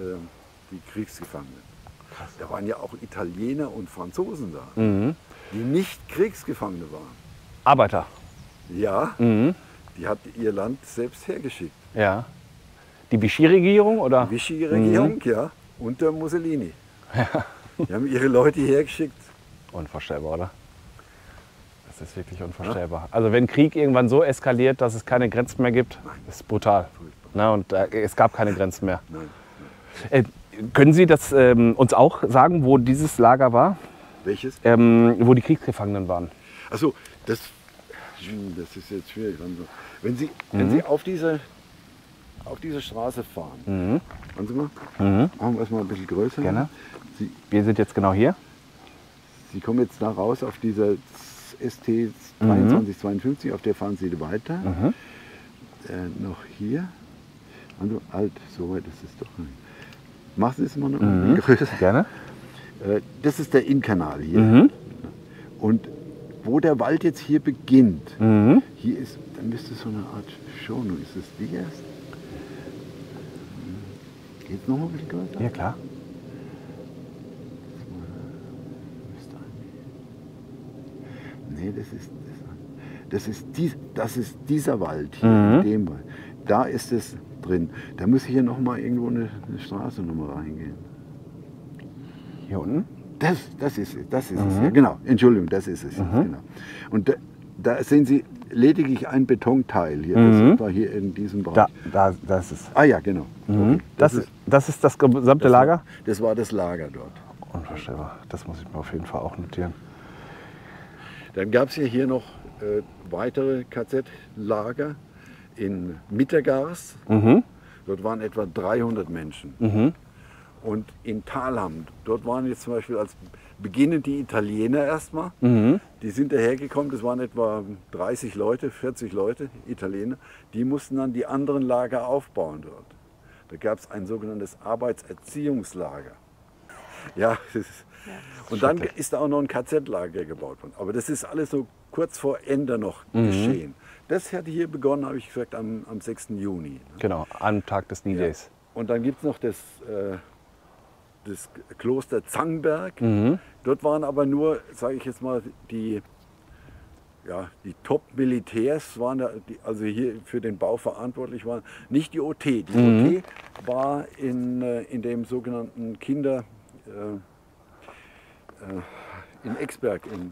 [SPEAKER 3] die Kriegsgefangenen. Da waren ja auch Italiener und Franzosen da, die nicht Kriegsgefangene waren.
[SPEAKER 1] Arbeiter.
[SPEAKER 3] Ja, die hat ihr Land selbst hergeschickt.
[SPEAKER 1] Ja. Die Vichy-Regierung oder?
[SPEAKER 3] Die Vichy-Regierung, ja, unter Mussolini. Die haben ihre Leute hergeschickt.
[SPEAKER 1] Unvorstellbar, oder? Das ist wirklich unvorstellbar. Also wenn Krieg irgendwann so eskaliert, dass es keine Grenzen mehr gibt, das ist brutal. Na, und äh, es gab keine Grenzen mehr.
[SPEAKER 3] Nein.
[SPEAKER 1] Äh, können Sie das ähm, uns auch sagen, wo dieses Lager war?
[SPEAKER 3] Welches?
[SPEAKER 1] Ähm, wo die Kriegsgefangenen waren?
[SPEAKER 3] Also das, das ist jetzt schwierig. Wenn Sie, wenn Sie auf, diese, auf diese Straße fahren, mhm. Hören Sie mal, machen wir es mal ein bisschen größer.
[SPEAKER 1] Gerne.
[SPEAKER 3] Sie,
[SPEAKER 1] Wir sind jetzt genau hier.
[SPEAKER 3] Sie kommen jetzt da raus auf dieser S T dreiundzwanzig zweiundfünfzig, auf der fahren Sie weiter.
[SPEAKER 1] Mhm.
[SPEAKER 3] Äh, noch hier. Also alt, so weit ist es doch nicht. Machen Sie es mal noch
[SPEAKER 1] Mhm.
[SPEAKER 3] größer.
[SPEAKER 1] Gerne.
[SPEAKER 3] Äh, das ist der Innkanal hier.
[SPEAKER 1] Mhm.
[SPEAKER 3] Und wo der Wald jetzt hier beginnt,
[SPEAKER 1] Mhm.
[SPEAKER 3] hier ist, dann müsste es so eine Art Schonung. Ist das die erst? Geht noch mal ein bisschen größer?
[SPEAKER 1] Ja, klar.
[SPEAKER 3] Nee, das ist, das, ist dies, das ist dieser Wald hier,
[SPEAKER 1] Mhm.
[SPEAKER 3] in dem Wald. Da ist es drin. Da muss hier noch mal irgendwo eine, eine Straße noch mal reingehen.
[SPEAKER 1] Hier unten?
[SPEAKER 3] Das, das ist es, das ist es.
[SPEAKER 1] Mhm.
[SPEAKER 3] Ja, genau, Entschuldigung, das ist es.
[SPEAKER 1] Mhm.
[SPEAKER 3] Genau. Und da, da sehen Sie lediglich ein Betonteil hier.
[SPEAKER 1] Mhm.
[SPEAKER 3] Das war hier in diesem
[SPEAKER 1] Da,
[SPEAKER 3] Bereich.
[SPEAKER 1] da, da ist es.
[SPEAKER 3] Ah ja, genau.
[SPEAKER 1] Mhm.
[SPEAKER 3] Okay.
[SPEAKER 1] Das, ist, das ist das gesamte
[SPEAKER 3] das
[SPEAKER 1] Lager?
[SPEAKER 3] War, das war das Lager dort.
[SPEAKER 1] Unvorstellbar. Das muss ich mir auf jeden Fall auch notieren.
[SPEAKER 3] Dann gab es ja hier noch äh, weitere K Z-Lager in Mittergars.
[SPEAKER 1] Mhm.
[SPEAKER 3] Dort waren etwa dreihundert Menschen.
[SPEAKER 1] Mhm.
[SPEAKER 3] Und in Thalham, dort waren jetzt zum Beispiel als beginnend die Italiener erstmal.
[SPEAKER 1] Mhm.
[SPEAKER 3] Die sind dahergekommen, das waren etwa dreißig Leute, vierzig Leute, Italiener. Die mussten dann die anderen Lager aufbauen dort. Da gab es ein sogenanntes Arbeitserziehungslager. Ja, das ist, und dann ist da auch noch ein K Z-Lager gebaut worden. Aber das ist alles so kurz vor Ende noch
[SPEAKER 1] Mhm.
[SPEAKER 3] geschehen. Das hatte hier begonnen, habe ich gesagt, am, am sechsten Juni.
[SPEAKER 1] Genau, am Tag des D-Days.
[SPEAKER 3] Und dann gibt es noch das, äh, das Kloster Zangberg.
[SPEAKER 1] Mhm.
[SPEAKER 3] Dort waren aber nur, sage ich jetzt mal, die, ja, die Top-Militärs, waren da, die also hier für den Bau verantwortlich waren, nicht die O T. Die
[SPEAKER 1] Mhm.
[SPEAKER 3] O T war in, äh, in dem sogenannten Kinder, äh, äh, in Exberg, in,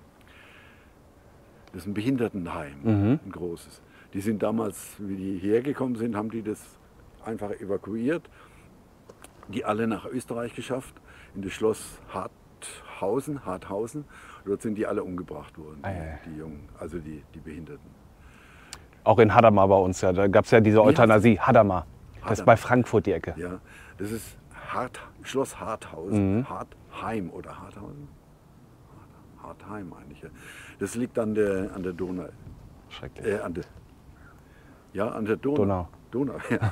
[SPEAKER 3] das ist ein Behindertenheim,
[SPEAKER 1] Mhm.
[SPEAKER 3] ein großes. Die sind damals, wie die hergekommen sind, haben die das einfach evakuiert, die alle nach Österreich geschafft, in das Schloss Harthausen, Harthausen. Dort sind die alle umgebracht worden,
[SPEAKER 1] Ah, ja, ja.
[SPEAKER 3] die, die Jungen, also die, die Behinderten.
[SPEAKER 1] Auch in Hadamar bei uns, ja. Da gab es ja diese
[SPEAKER 3] Wie heißt
[SPEAKER 1] Euthanasie. Hadamar. Das ist
[SPEAKER 3] Hadamar.
[SPEAKER 1] bei Frankfurt die Ecke.
[SPEAKER 3] Ja, das ist Hart, Schloss Harthausen,
[SPEAKER 1] Mhm.
[SPEAKER 3] Hartheim oder Harthausen? Hartheim eigentlich. Ja. Das liegt an der, an der Donau.
[SPEAKER 1] Schrecklich.
[SPEAKER 3] Äh, an der, ja, an der Donau.
[SPEAKER 1] Donau.
[SPEAKER 3] Donau, ja.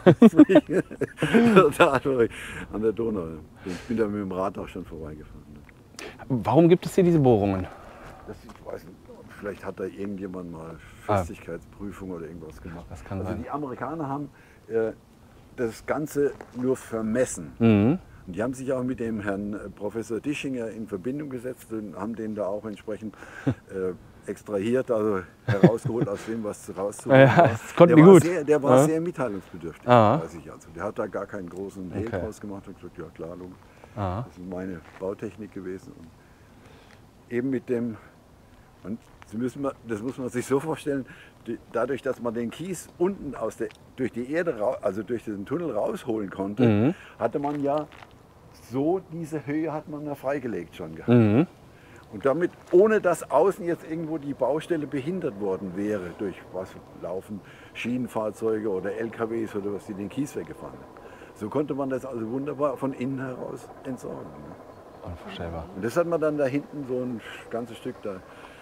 [SPEAKER 3] Da, an der Donau. Ich bin da mit dem Rad auch schon vorbeigefahren.
[SPEAKER 1] Warum gibt es hier diese Bohrungen?
[SPEAKER 3] Das, ich weiß nicht, vielleicht hat da irgendjemand mal Festigkeitsprüfung oder irgendwas gemacht.
[SPEAKER 1] Das kann
[SPEAKER 3] also
[SPEAKER 1] sein.
[SPEAKER 3] die Amerikaner haben äh, das Ganze nur vermessen.
[SPEAKER 1] Mhm.
[SPEAKER 3] Und die haben sich auch mit dem Herrn Professor Dischinger in Verbindung gesetzt und haben den da auch entsprechend äh, extrahiert, also herausgeholt aus dem, was rauszuholen
[SPEAKER 1] Ja,
[SPEAKER 3] war.
[SPEAKER 1] das konnten
[SPEAKER 3] der
[SPEAKER 1] die
[SPEAKER 3] war
[SPEAKER 1] gut.
[SPEAKER 3] Sehr, der war
[SPEAKER 1] Ja.
[SPEAKER 3] sehr mitteilungsbedürftig,
[SPEAKER 1] Aha.
[SPEAKER 3] weiß ich also. Der hat da gar keinen großen Hehl
[SPEAKER 1] Okay.
[SPEAKER 3] draus gemacht und gesagt, ja klar, logisch.
[SPEAKER 1] Aha.
[SPEAKER 3] Das ist meine Bautechnik gewesen. Und eben mit dem, und Sie müssen mal, das muss man sich so vorstellen, die, dadurch, dass man den Kies unten aus der, durch die Erde, rau- also durch diesen Tunnel rausholen konnte,
[SPEAKER 1] Mhm.
[SPEAKER 3] hatte man ja so, diese Höhe hat man ja freigelegt schon gehabt.
[SPEAKER 1] Mhm.
[SPEAKER 3] Und damit, ohne dass außen jetzt irgendwo die Baustelle behindert worden wäre, durch was laufen Schienenfahrzeuge oder L K Ws oder was, die den Kies weggefahren haben. So konnte man das also wunderbar von innen heraus entsorgen. Ne?
[SPEAKER 1] Unvorstellbar.
[SPEAKER 3] Und das hat man dann da hinten so ein ganzes Stück da.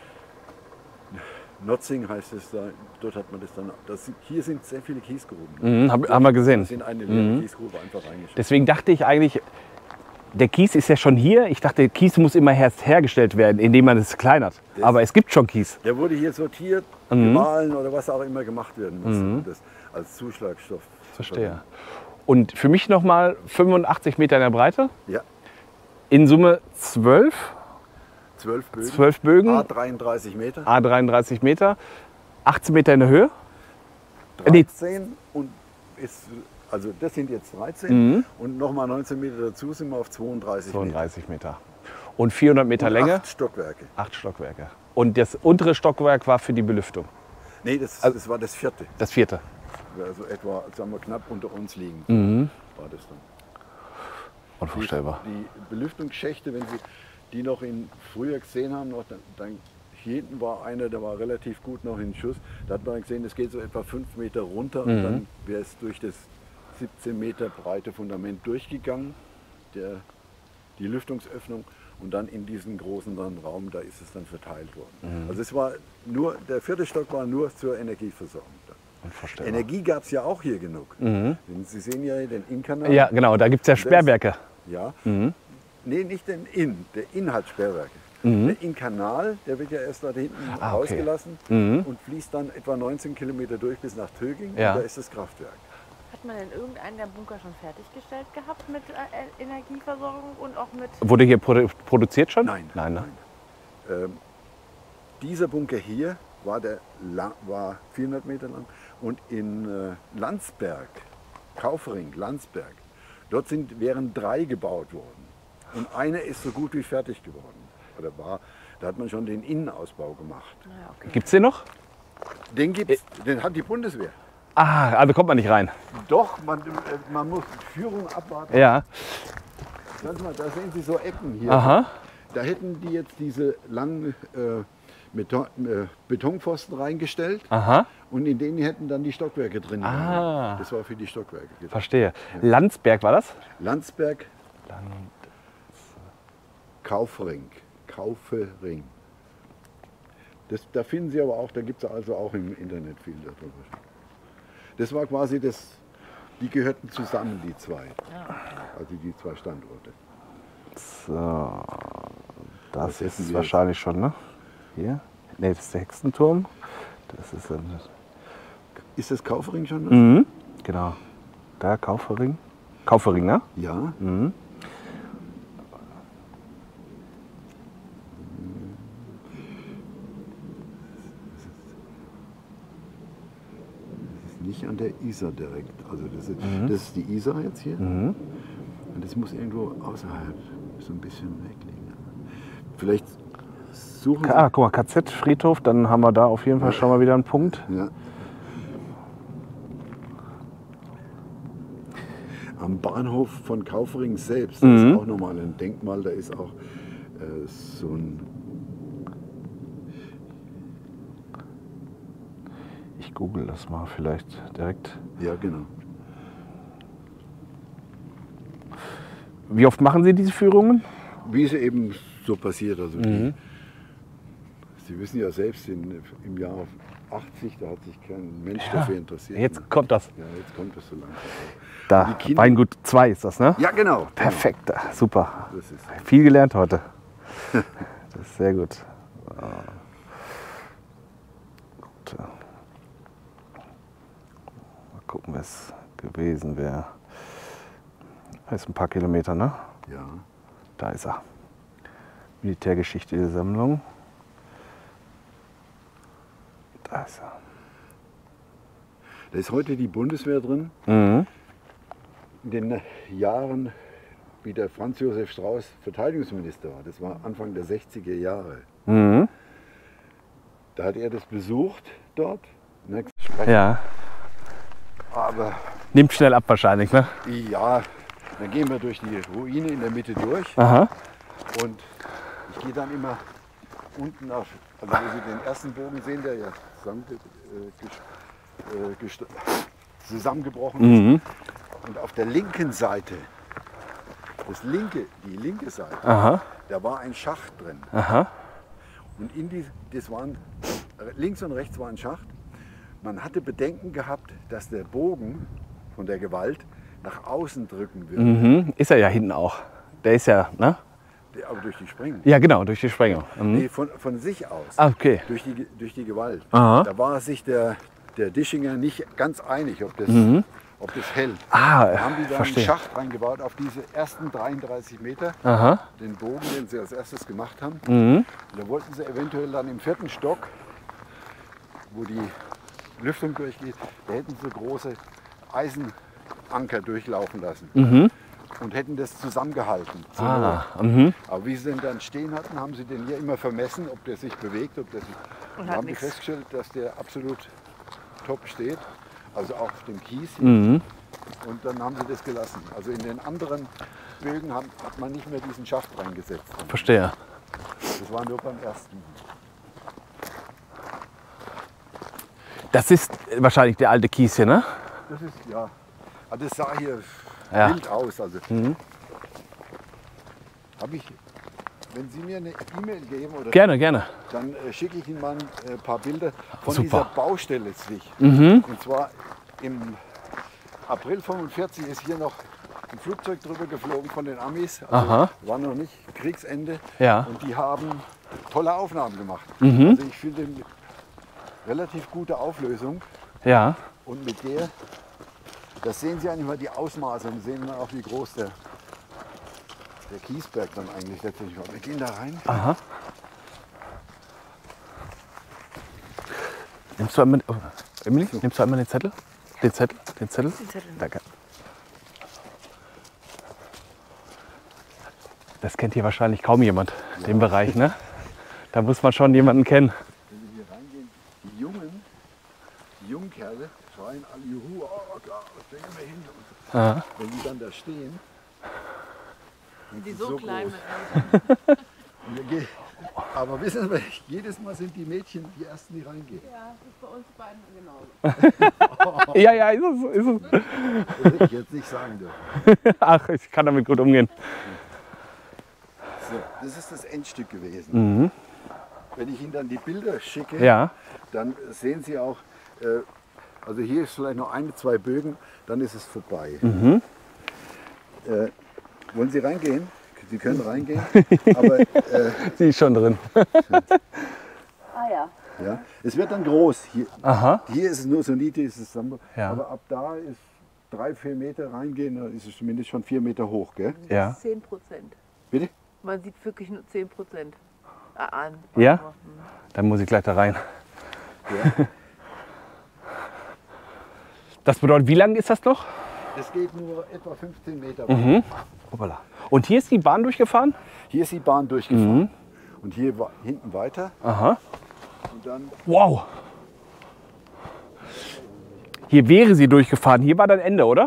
[SPEAKER 3] Notzing heißt es da, dort hat man das dann. Das, hier sind sehr viele Kiesgruben.
[SPEAKER 1] Mhm, hab, haben wir gesehen.
[SPEAKER 3] Das sind eine leere Kiesgrube einfach reingeschickt.
[SPEAKER 1] Deswegen dachte ich eigentlich, der Kies ist ja schon hier. Ich dachte, Kies muss immer erst hergestellt werden, indem man es kleinert.
[SPEAKER 3] Das-
[SPEAKER 1] Aber es gibt schon Kies.
[SPEAKER 3] Der wurde hier sortiert,
[SPEAKER 1] Mhm.
[SPEAKER 3] gemahlen oder was auch immer gemacht werden muss, um das als Zuschlagstoff. zu
[SPEAKER 1] Verstehe.
[SPEAKER 3] verwenden.
[SPEAKER 1] Und für mich nochmal fünfundachtzig Meter in der Breite.
[SPEAKER 3] Ja,
[SPEAKER 1] In Summe zwölf.
[SPEAKER 3] zwölf Bögen.
[SPEAKER 1] zwölf Bögen.
[SPEAKER 3] A dreiunddreißig Meter.
[SPEAKER 1] A dreiunddreißig Meter. achtzehn Meter in der Höhe. nee.
[SPEAKER 3] dreizehn und ist, also das sind jetzt dreizehn
[SPEAKER 1] Mhm.
[SPEAKER 3] und nochmal neunzehn Meter dazu sind wir auf zweiunddreißig Meter.
[SPEAKER 1] zweiunddreißig Meter. Und vierhundert Meter
[SPEAKER 3] Und
[SPEAKER 1] Länge.
[SPEAKER 3] Acht Stockwerke.
[SPEAKER 1] Acht Stockwerke. Und das untere Stockwerk war für die Belüftung.
[SPEAKER 3] Nee, das,
[SPEAKER 1] Also-
[SPEAKER 3] das war das vierte.
[SPEAKER 1] Das vierte.
[SPEAKER 3] Also etwa, sagen wir, knapp unter uns liegend
[SPEAKER 1] Mhm.
[SPEAKER 3] war das dann.
[SPEAKER 1] Unvorstellbar.
[SPEAKER 3] Die Belüftungsschächte, wenn Sie die noch in, früher gesehen haben, noch, dann, dann hier hinten war einer, der war relativ gut noch in Schuss. Da hat man gesehen, es geht so etwa fünf Meter runter und dann wäre es durch das siebzehn Meter breite Fundament durchgegangen, der, die Lüftungsöffnung. Und dann in diesen großen dann Raum, da ist es dann verteilt worden. Also es war nur, der vierte Stock war nur zur Energieversorgung da.
[SPEAKER 1] Unvorstellbar.
[SPEAKER 3] Energie gab es ja auch hier genug. Denn Sie sehen ja hier den Innkanal.
[SPEAKER 1] Ja, genau. Da gibt es ja Sperrwerke.
[SPEAKER 3] Ja. Nee, nicht den Inn. Der Inn hat Sperrwerke. Der Innkanal, der wird ja erst da hinten
[SPEAKER 1] Ah, okay.
[SPEAKER 3] rausgelassen und fließt dann etwa neunzehn Kilometer durch bis nach Töging.
[SPEAKER 1] Ja.
[SPEAKER 3] Und da ist das Kraftwerk.
[SPEAKER 2] Hat man denn irgendeinen der Bunker schon fertiggestellt gehabt mit äh, Energieversorgung und auch mit...
[SPEAKER 1] Wurde hier produ produziert schon?
[SPEAKER 3] Nein.
[SPEAKER 1] Nein, ne?
[SPEAKER 3] Ähm, dieser Bunker hier war, der, la- war vierhundert Meter lang und in äh, Landsberg, Kaufering, Landsberg, dort sind, wären drei gebaut worden. Und einer ist so gut wie fertig geworden. Oder war, da hat man schon den Innenausbau gemacht.
[SPEAKER 2] Ah, okay.
[SPEAKER 1] Gibt es den noch?
[SPEAKER 3] Den gibt's, den hat die Bundeswehr.
[SPEAKER 1] Ah, also kommt man nicht rein.
[SPEAKER 3] Doch, man, äh, man muss Führung abwarten.
[SPEAKER 1] Ja.
[SPEAKER 3] Schauen Sie mal, da sehen Sie so Ecken hier.
[SPEAKER 1] Aha.
[SPEAKER 3] Da hätten die jetzt diese langen äh, Beton, äh, Betonpfosten reingestellt
[SPEAKER 1] Aha.
[SPEAKER 3] und in denen hätten dann die Stockwerke drin.
[SPEAKER 1] Ah.
[SPEAKER 3] gehangen. Das war für die Stockwerke. gedacht.
[SPEAKER 1] Verstehe. Landsberg war das?
[SPEAKER 3] Landsberg, Kaufering. Kaufering. Das, da finden Sie aber auch, da gibt es also auch im Internet viel darüber. Das war quasi das, die gehörten zusammen, die zwei. Also die zwei Standorte.
[SPEAKER 1] So. Das
[SPEAKER 3] Was hätten
[SPEAKER 1] ist
[SPEAKER 3] wir
[SPEAKER 1] wahrscheinlich schon, ne? Hier? Ne, das ist der Hexenturm. Das ist ein.
[SPEAKER 3] Ist das Kaufering schon?
[SPEAKER 1] Mhm. Genau. Da, Kaufering. Kaufering, ne?
[SPEAKER 3] Ja.
[SPEAKER 1] Mhm.
[SPEAKER 3] Nicht an der Isar direkt. Also das ist, das ist die Isar jetzt hier.
[SPEAKER 1] Mhm.
[SPEAKER 3] Und das muss irgendwo außerhalb so ein bisschen wegliegen. Vielleicht suchen
[SPEAKER 1] Ah, guck mal, K Z, Friedhof, dann haben wir da auf jeden Fall schon mal wieder einen Punkt.
[SPEAKER 3] Sie. Ja. Am Bahnhof von Kaufering selbst, da
[SPEAKER 1] Mhm.
[SPEAKER 3] ist auch nochmal ein Denkmal, da ist auch äh, so ein.
[SPEAKER 1] Ich google das mal vielleicht direkt.
[SPEAKER 3] Ja, genau.
[SPEAKER 1] Wie oft machen Sie diese Führungen?
[SPEAKER 3] Wie es eben so passiert. Also die,
[SPEAKER 1] Mhm.
[SPEAKER 3] Sie wissen ja selbst, in, im Jahr achtzig, da hat sich kein Mensch dafür interessiert.
[SPEAKER 1] Jetzt
[SPEAKER 3] ne?
[SPEAKER 1] kommt das.
[SPEAKER 3] Ja, jetzt kommt es so langsam.
[SPEAKER 1] Da,
[SPEAKER 3] Die Kinder-
[SPEAKER 1] Weingut zwei ist das, ne?
[SPEAKER 3] Ja, genau.
[SPEAKER 1] Perfekt, super.
[SPEAKER 3] Genau. Das ist,
[SPEAKER 1] Viel gelernt heute. Das ist sehr gut. Ah. Gut. Mal gucken, was gewesen wäre. Das ist ein paar Kilometer, ne?
[SPEAKER 3] ja.
[SPEAKER 1] Da ist er. Militärgeschichte der Sammlung. Klasse.
[SPEAKER 3] Da ist heute die Bundeswehr drin.
[SPEAKER 1] Mhm.
[SPEAKER 3] In den Jahren, wie der Franz Josef Strauß Verteidigungsminister war, das war Anfang der sechziger Jahre,
[SPEAKER 1] Mhm.
[SPEAKER 3] da hat er das besucht dort. Ne?
[SPEAKER 1] Ja.
[SPEAKER 3] Aber
[SPEAKER 1] Nimmt schnell ab wahrscheinlich, ne?
[SPEAKER 3] ja, dann gehen wir durch die Ruine in der Mitte durch
[SPEAKER 1] Aha.
[SPEAKER 3] und ich gehe dann immer unten auf, also wo Sie den ersten Bogen sehen, der ja zusammen, äh, ges- äh, gest- zusammengebrochen ist.
[SPEAKER 1] Mhm.
[SPEAKER 3] Und auf der linken Seite, das linke, die linke Seite,
[SPEAKER 1] Aha.
[SPEAKER 3] da war ein Schacht drin.
[SPEAKER 1] Aha.
[SPEAKER 3] Und in die, das waren, links und rechts war ein Schacht. Man hatte Bedenken gehabt, dass der Bogen von der Gewalt nach außen drücken würde.
[SPEAKER 1] Mhm. Ist er ja hinten auch. Der ist ja, ne?
[SPEAKER 3] Der- Aber durch die Sprengung.
[SPEAKER 1] Ja, genau, durch die Sprengung. Mhm.
[SPEAKER 3] Nee, von, von sich aus.
[SPEAKER 1] Ah, okay.
[SPEAKER 3] Durch die, durch die Gewalt.
[SPEAKER 1] Aha.
[SPEAKER 3] Da war sich der, der Dischinger nicht ganz einig, ob das, ob das hält.
[SPEAKER 1] Ah,
[SPEAKER 3] Da haben die dann
[SPEAKER 1] verstehe.
[SPEAKER 3] einen Schacht reingebaut auf diese ersten dreiunddreißig Meter,
[SPEAKER 1] Aha.
[SPEAKER 3] den Bogen, den sie als erstes gemacht haben.
[SPEAKER 1] Mhm.
[SPEAKER 3] Und da wollten sie eventuell dann im vierten Stock, wo die Lüftung durchgeht, da hätten sie große Eisenanker durchlaufen lassen.
[SPEAKER 1] Mhm.
[SPEAKER 3] Und hätten das zusammengehalten. zur
[SPEAKER 1] Ah.
[SPEAKER 3] Not.
[SPEAKER 1] Mhm.
[SPEAKER 3] Aber wie sie den dann stehen hatten, haben sie den hier immer vermessen, ob der sich bewegt, ob der sich.
[SPEAKER 2] Und
[SPEAKER 3] Und
[SPEAKER 2] hat
[SPEAKER 3] haben die
[SPEAKER 2] nichts.
[SPEAKER 3] festgestellt, dass der absolut top steht, also auch auf dem Kies. Hier.
[SPEAKER 1] Mhm.
[SPEAKER 3] Und dann haben sie das gelassen. Also in den anderen Bögen haben, hat man nicht mehr diesen Schacht reingesetzt.
[SPEAKER 1] Verstehe.
[SPEAKER 3] Das war nur beim ersten.
[SPEAKER 1] Das ist wahrscheinlich der alte Kies hier, ne?
[SPEAKER 3] Das ist ja. Also das sah hier
[SPEAKER 1] Ja.
[SPEAKER 3] wild aus. Also
[SPEAKER 1] Mhm.
[SPEAKER 3] habe ich, wenn Sie mir eine E-Mail geben oder
[SPEAKER 1] Gerne, gerne.
[SPEAKER 3] dann äh, schicke ich Ihnen mal ein äh, paar Bilder von
[SPEAKER 1] Super.
[SPEAKER 3] dieser Baustelle Zwich.
[SPEAKER 1] Mhm.
[SPEAKER 3] Und zwar im April fünfundvierzig ist hier noch ein Flugzeug drüber geflogen von den Amis. Also
[SPEAKER 1] Aha.
[SPEAKER 3] war noch nicht Kriegsende.
[SPEAKER 1] Ja.
[SPEAKER 3] Und die haben tolle Aufnahmen gemacht.
[SPEAKER 1] Mhm.
[SPEAKER 3] Also ich finde relativ gute Auflösung.
[SPEAKER 1] Ja.
[SPEAKER 3] Und mit der, das sehen Sie eigentlich mal die Ausmaße und sehen dann auch, wie groß der, der Kiesberg dann eigentlich letztendlich war. Wir gehen da rein.
[SPEAKER 1] Aha. Nimmst du einmal, oh, Emily, nimmst du einmal den Zettel? Den Zettel? Den Zettel?
[SPEAKER 2] Den Zettel.
[SPEAKER 1] Danke. Das kennt hier wahrscheinlich kaum jemand, den Bereich, ne? Da muss man schon jemanden kennen.
[SPEAKER 3] Wenn wir hier reingehen, die Jungen, die jungen Kerle schreien alle Juhu, oh klar, da gehen wir hin. Und
[SPEAKER 1] Aha.
[SPEAKER 3] wenn die dann da stehen, sind
[SPEAKER 2] Die
[SPEAKER 3] sie
[SPEAKER 2] so,
[SPEAKER 3] so
[SPEAKER 2] klein
[SPEAKER 3] groß.
[SPEAKER 2] mit
[SPEAKER 3] Und wir gehen, aber wissen Sie, jedes Mal sind die Mädchen die Ersten, die reingehen.
[SPEAKER 2] Ja, das ist bei uns beiden genauso.
[SPEAKER 1] Ja, ja, ist es, ist es.
[SPEAKER 3] Das hätte ich jetzt nicht sagen dürfen.
[SPEAKER 1] Ach, ich kann damit gut umgehen.
[SPEAKER 3] So, das ist das Endstück gewesen.
[SPEAKER 1] Mhm.
[SPEAKER 3] Wenn ich Ihnen dann die Bilder schicke,
[SPEAKER 1] Ja.
[SPEAKER 3] dann sehen Sie auch, äh, also hier ist vielleicht noch eine, zwei Bögen, dann ist es vorbei.
[SPEAKER 1] Mhm.
[SPEAKER 3] Äh, wollen Sie reingehen? Sie können reingehen, aber äh,
[SPEAKER 1] Sie ist schon drin.
[SPEAKER 2] Ah ja.
[SPEAKER 3] ja, es wird dann groß. Hier,
[SPEAKER 1] Aha.
[SPEAKER 3] hier ist es nur so niedrig, ist es dann,
[SPEAKER 1] Ja.
[SPEAKER 3] aber ab da ist drei, vier Meter reingehen, dann ist es zumindest schon vier Meter hoch. Gell?
[SPEAKER 1] Ja.
[SPEAKER 2] zehn Prozent.
[SPEAKER 3] Bitte?
[SPEAKER 2] Man sieht wirklich nur zehn Prozent an.
[SPEAKER 1] Ja?
[SPEAKER 2] Mhm.
[SPEAKER 1] Dann muss ich gleich da rein.
[SPEAKER 3] Ja.
[SPEAKER 1] Das bedeutet, wie lang ist das noch?
[SPEAKER 3] Es geht nur etwa fünfzehn Meter.
[SPEAKER 1] Mhm. Hoppala. Und hier ist die Bahn durchgefahren?
[SPEAKER 3] Hier ist die Bahn durchgefahren.
[SPEAKER 1] Mhm.
[SPEAKER 3] Und hier wa- hinten weiter.
[SPEAKER 1] Aha.
[SPEAKER 3] Und dann
[SPEAKER 1] Wow. Hier wäre sie durchgefahren. Hier war dann Ende, oder?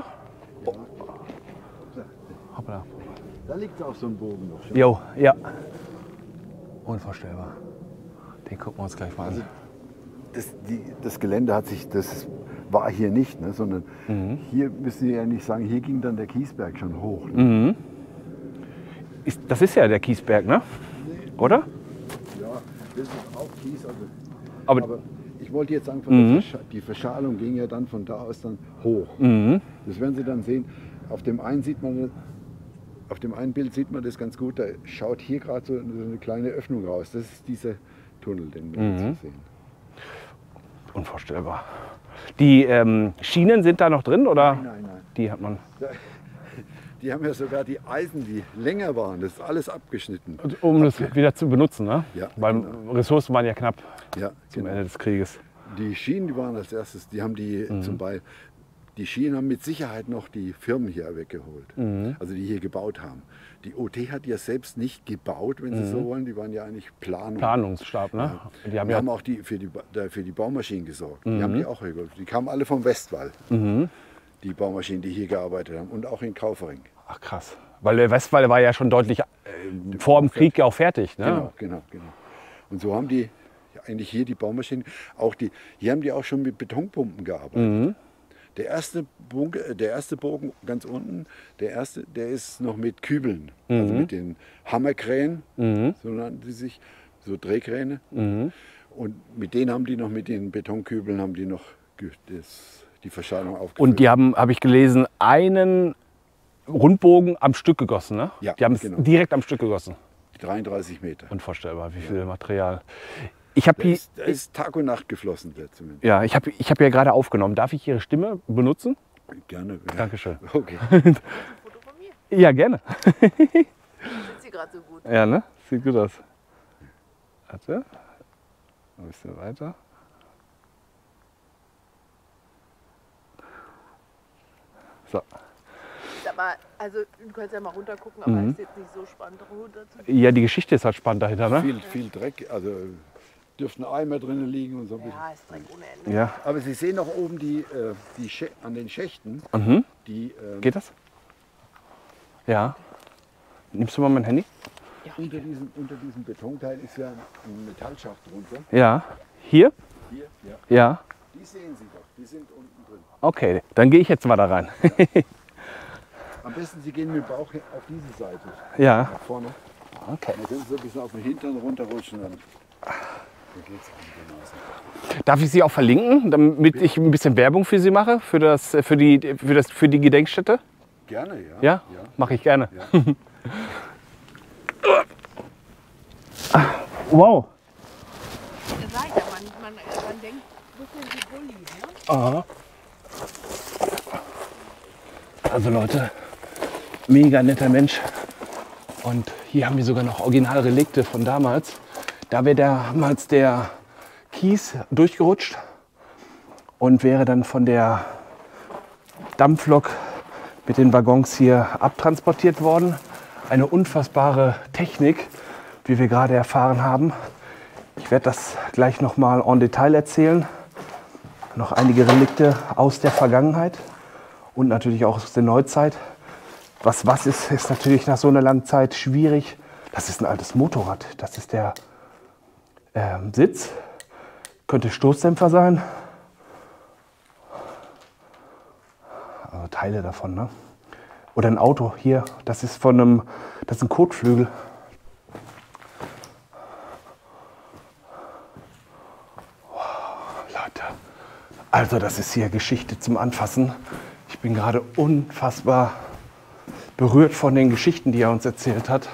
[SPEAKER 1] Hoppala.
[SPEAKER 3] da liegt auch so ein Bogen noch. Schon.
[SPEAKER 1] Jo, ja. Unvorstellbar. Den gucken wir uns gleich mal an.
[SPEAKER 3] Das, die, das Gelände hat sich, das war hier nicht, ne, sondern
[SPEAKER 1] Mhm.
[SPEAKER 3] hier müssen Sie ja nicht sagen, hier ging dann der Kiesberg schon hoch. Ne?
[SPEAKER 1] Mhm. Ist, das ist ja der Kiesberg, ne? Oder?
[SPEAKER 3] Ja, das ist auch Kies. Also,
[SPEAKER 1] Aber,
[SPEAKER 3] aber ich wollte jetzt sagen, von der Verscha die Verschalung ging ja dann von da aus dann hoch.
[SPEAKER 1] mhm.
[SPEAKER 3] Das werden Sie dann sehen. Auf dem einen sieht man, auf dem einen Bild sieht man das ganz gut. Da schaut hier gerade so eine kleine Öffnung raus. Das ist dieser Tunnel, den wir
[SPEAKER 1] Mhm.
[SPEAKER 3] jetzt sehen.
[SPEAKER 1] Unvorstellbar. Die ähm, Schienen sind da noch drin, oder?
[SPEAKER 3] Nein, nein, nein.
[SPEAKER 1] Die hat man.
[SPEAKER 3] Da, die haben ja sogar die Eisen, die länger waren, das ist alles abgeschnitten.
[SPEAKER 1] Um das wieder zu benutzen, ne?
[SPEAKER 3] Ja,
[SPEAKER 1] Weil
[SPEAKER 3] genau.
[SPEAKER 1] Ressourcen waren ja knapp
[SPEAKER 3] Ja,
[SPEAKER 1] zum
[SPEAKER 3] genau.
[SPEAKER 1] Ende des Krieges.
[SPEAKER 3] Die Schienen, die waren als erstes, die haben die
[SPEAKER 1] Mhm.
[SPEAKER 3] zum Beispiel, die Schienen haben mit Sicherheit noch die Firmen hier weggeholt,
[SPEAKER 1] Mhm.
[SPEAKER 3] also die hier gebaut haben. Die O T hat ja selbst nicht gebaut, wenn Sie
[SPEAKER 1] Mhm.
[SPEAKER 3] so wollen, die waren ja eigentlich Planung.
[SPEAKER 1] Planungsstab, ne?
[SPEAKER 3] Ja.
[SPEAKER 1] Die
[SPEAKER 3] Die
[SPEAKER 1] haben
[SPEAKER 3] haben,
[SPEAKER 1] ja.
[SPEAKER 3] auch die, für, die, Ba- da- für die Baumaschinen gesorgt.
[SPEAKER 1] Mhm.
[SPEAKER 3] Die haben die auch hergeholt. Die kamen alle vom Westwall,
[SPEAKER 1] Mhm.
[SPEAKER 3] die Baumaschinen, die hier gearbeitet haben. Und auch in Kaufering.
[SPEAKER 1] Ach krass. Weil der Westwall war ja schon deutlich äh, vor dem Krieg ja auch fertig. Ne?
[SPEAKER 3] Genau, genau, genau. Und so haben die eigentlich hier die Baumaschinen, auch die, hier haben die auch schon mit Betonpumpen gearbeitet.
[SPEAKER 1] Mhm.
[SPEAKER 3] Der erste, Bunker, der erste Bogen ganz unten, der erste, der ist noch mit Kübeln, also
[SPEAKER 1] Mhm.
[SPEAKER 3] mit den Hammerkränen,
[SPEAKER 1] Mhm.
[SPEAKER 3] so nannten sie sich, so Drehkräne.
[SPEAKER 1] Mhm.
[SPEAKER 3] Und mit denen haben die noch, mit den Betonkübeln haben die noch ge- das, die Verschalung aufgefüllt.
[SPEAKER 1] Und die haben, habe ich gelesen, einen Rundbogen am Stück gegossen. Ne?
[SPEAKER 3] Ja,
[SPEAKER 1] Die haben es
[SPEAKER 3] genau.
[SPEAKER 1] direkt am Stück gegossen.
[SPEAKER 3] dreiunddreißig Meter.
[SPEAKER 1] Unvorstellbar, wie viel Material. Ich habe
[SPEAKER 3] Da
[SPEAKER 1] hier,
[SPEAKER 3] ist, da ist Tag und Nacht geflossen, der zumindest.
[SPEAKER 1] ja, ich habe, ich habe ja gerade aufgenommen. Darf ich Ihre Stimme benutzen?
[SPEAKER 3] Gerne. Ja.
[SPEAKER 1] Dankeschön.
[SPEAKER 3] Okay.
[SPEAKER 2] Foto von mir.
[SPEAKER 1] Ja, gerne.
[SPEAKER 2] Sind sie gerade so gut?
[SPEAKER 1] Ja, ne? Sieht gut aus. Warte. Ein bisschen weiter. So.
[SPEAKER 2] Aber, also, du kannst ja mal runter gucken, aber
[SPEAKER 1] Mhm.
[SPEAKER 2] ist jetzt nicht so spannend runter zu gehen.
[SPEAKER 1] Ja, die Geschichte ist halt spannend dahinter, ne?
[SPEAKER 3] Viel, viel Dreck, also dürften Eimer drinnen liegen und so ein bisschen.
[SPEAKER 2] Ja, ist Dreck ohne Ende.
[SPEAKER 1] Ja.
[SPEAKER 3] Aber Sie sehen noch oben die, äh, die Schä an den Schächten,
[SPEAKER 1] Mhm.
[SPEAKER 3] die ähm,
[SPEAKER 1] Geht das? Ja. Nimmst du mal mein Handy?
[SPEAKER 3] unter, diesem, unter diesem Betonteil ist ja ein Metallschacht drunter.
[SPEAKER 1] Ja. Hier?
[SPEAKER 3] Hier, ja.
[SPEAKER 1] Ja.
[SPEAKER 3] Die sehen Sie doch, die sind unten drin.
[SPEAKER 1] Okay, dann gehe ich jetzt mal da rein.
[SPEAKER 3] Am besten Sie gehen mit dem Bauch auf diese Seite,
[SPEAKER 1] Ja.
[SPEAKER 3] nach vorne.
[SPEAKER 1] Okay.
[SPEAKER 3] Dann können Sie so ein bisschen auf den Hintern runterrutschen. Dann, dann geht es einigermaßen.
[SPEAKER 1] Darf ich Sie auch verlinken, damit ich ein bisschen Werbung für Sie mache, für, das, für, die, für, das, für die Gedenkstätte?
[SPEAKER 3] Gerne, ja.
[SPEAKER 1] Ja? Mache ich gerne.
[SPEAKER 3] Ja.
[SPEAKER 1] Wow.
[SPEAKER 2] Das sag ich ja, man, man, man denkt, das sind die Bulli, ne?
[SPEAKER 1] Aha. Also Leute, mega netter Mensch. Und hier haben wir sogar noch Originalrelikte von damals. Da wäre damals der Kies durchgerutscht und wäre dann von der Dampflok mit den Waggons hier abtransportiert worden. Eine unfassbare Technik, wie wir gerade erfahren haben. Ich werde das gleich noch mal en Detail erzählen. Noch einige Relikte aus der Vergangenheit und natürlich auch aus der Neuzeit. Was was ist, ist natürlich nach so einer langen Zeit schwierig. Das ist ein altes Motorrad. Das ist der ähm, Sitz. Könnte Stoßdämpfer sein. Also Teile davon, ne? Oder ein Auto hier. Das ist von einem, das ist ein Kotflügel. Leute, also das ist hier Geschichte zum Anfassen. Ich bin gerade unfassbar berührt von den Geschichten, die er uns erzählt hat.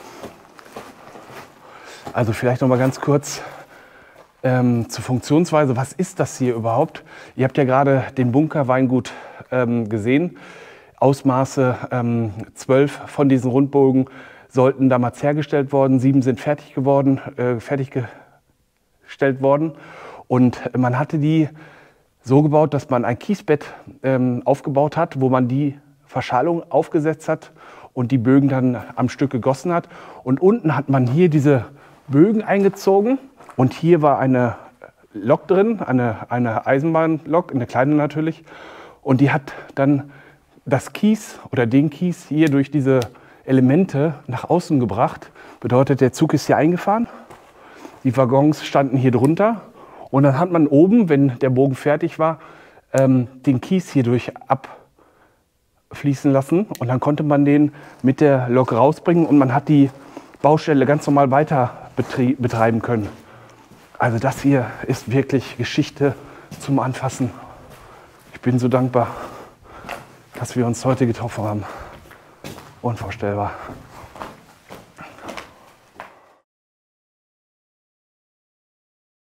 [SPEAKER 1] Also vielleicht noch mal ganz kurz ähm, zur Funktionsweise. Was ist das hier überhaupt? Ihr habt ja gerade den Bunker Weingut ähm, gesehen. Ausmaße ähm, zwölf von diesen Rundbogen sollten damals hergestellt worden. Sieben sind fertig geworden, äh, fertiggestellt worden. Und man hatte die so gebaut, dass man ein Kiesbett ähm, aufgebaut hat, wo man die Verschalung aufgesetzt hat und die Bögen dann am Stück gegossen hat. Und unten hat man hier diese Bögen eingezogen und hier war eine Lok drin, eine, eine Eisenbahnlok, eine kleine natürlich. Und die hat dann das Kies oder den Kies hier durch diese Elemente nach außen gebracht. Bedeutet, der Zug ist hier eingefahren, die Waggons standen hier drunter. Und dann hat man oben, wenn der Bogen fertig war, ähm, den Kies hierdurch abfließen lassen. Und dann konnte man den mit der Lok rausbringen und man hat die Baustelle ganz normal weiter betreiben können. Also das hier ist wirklich Geschichte zum Anfassen. Ich bin so dankbar, dass wir uns heute getroffen haben. Unvorstellbar.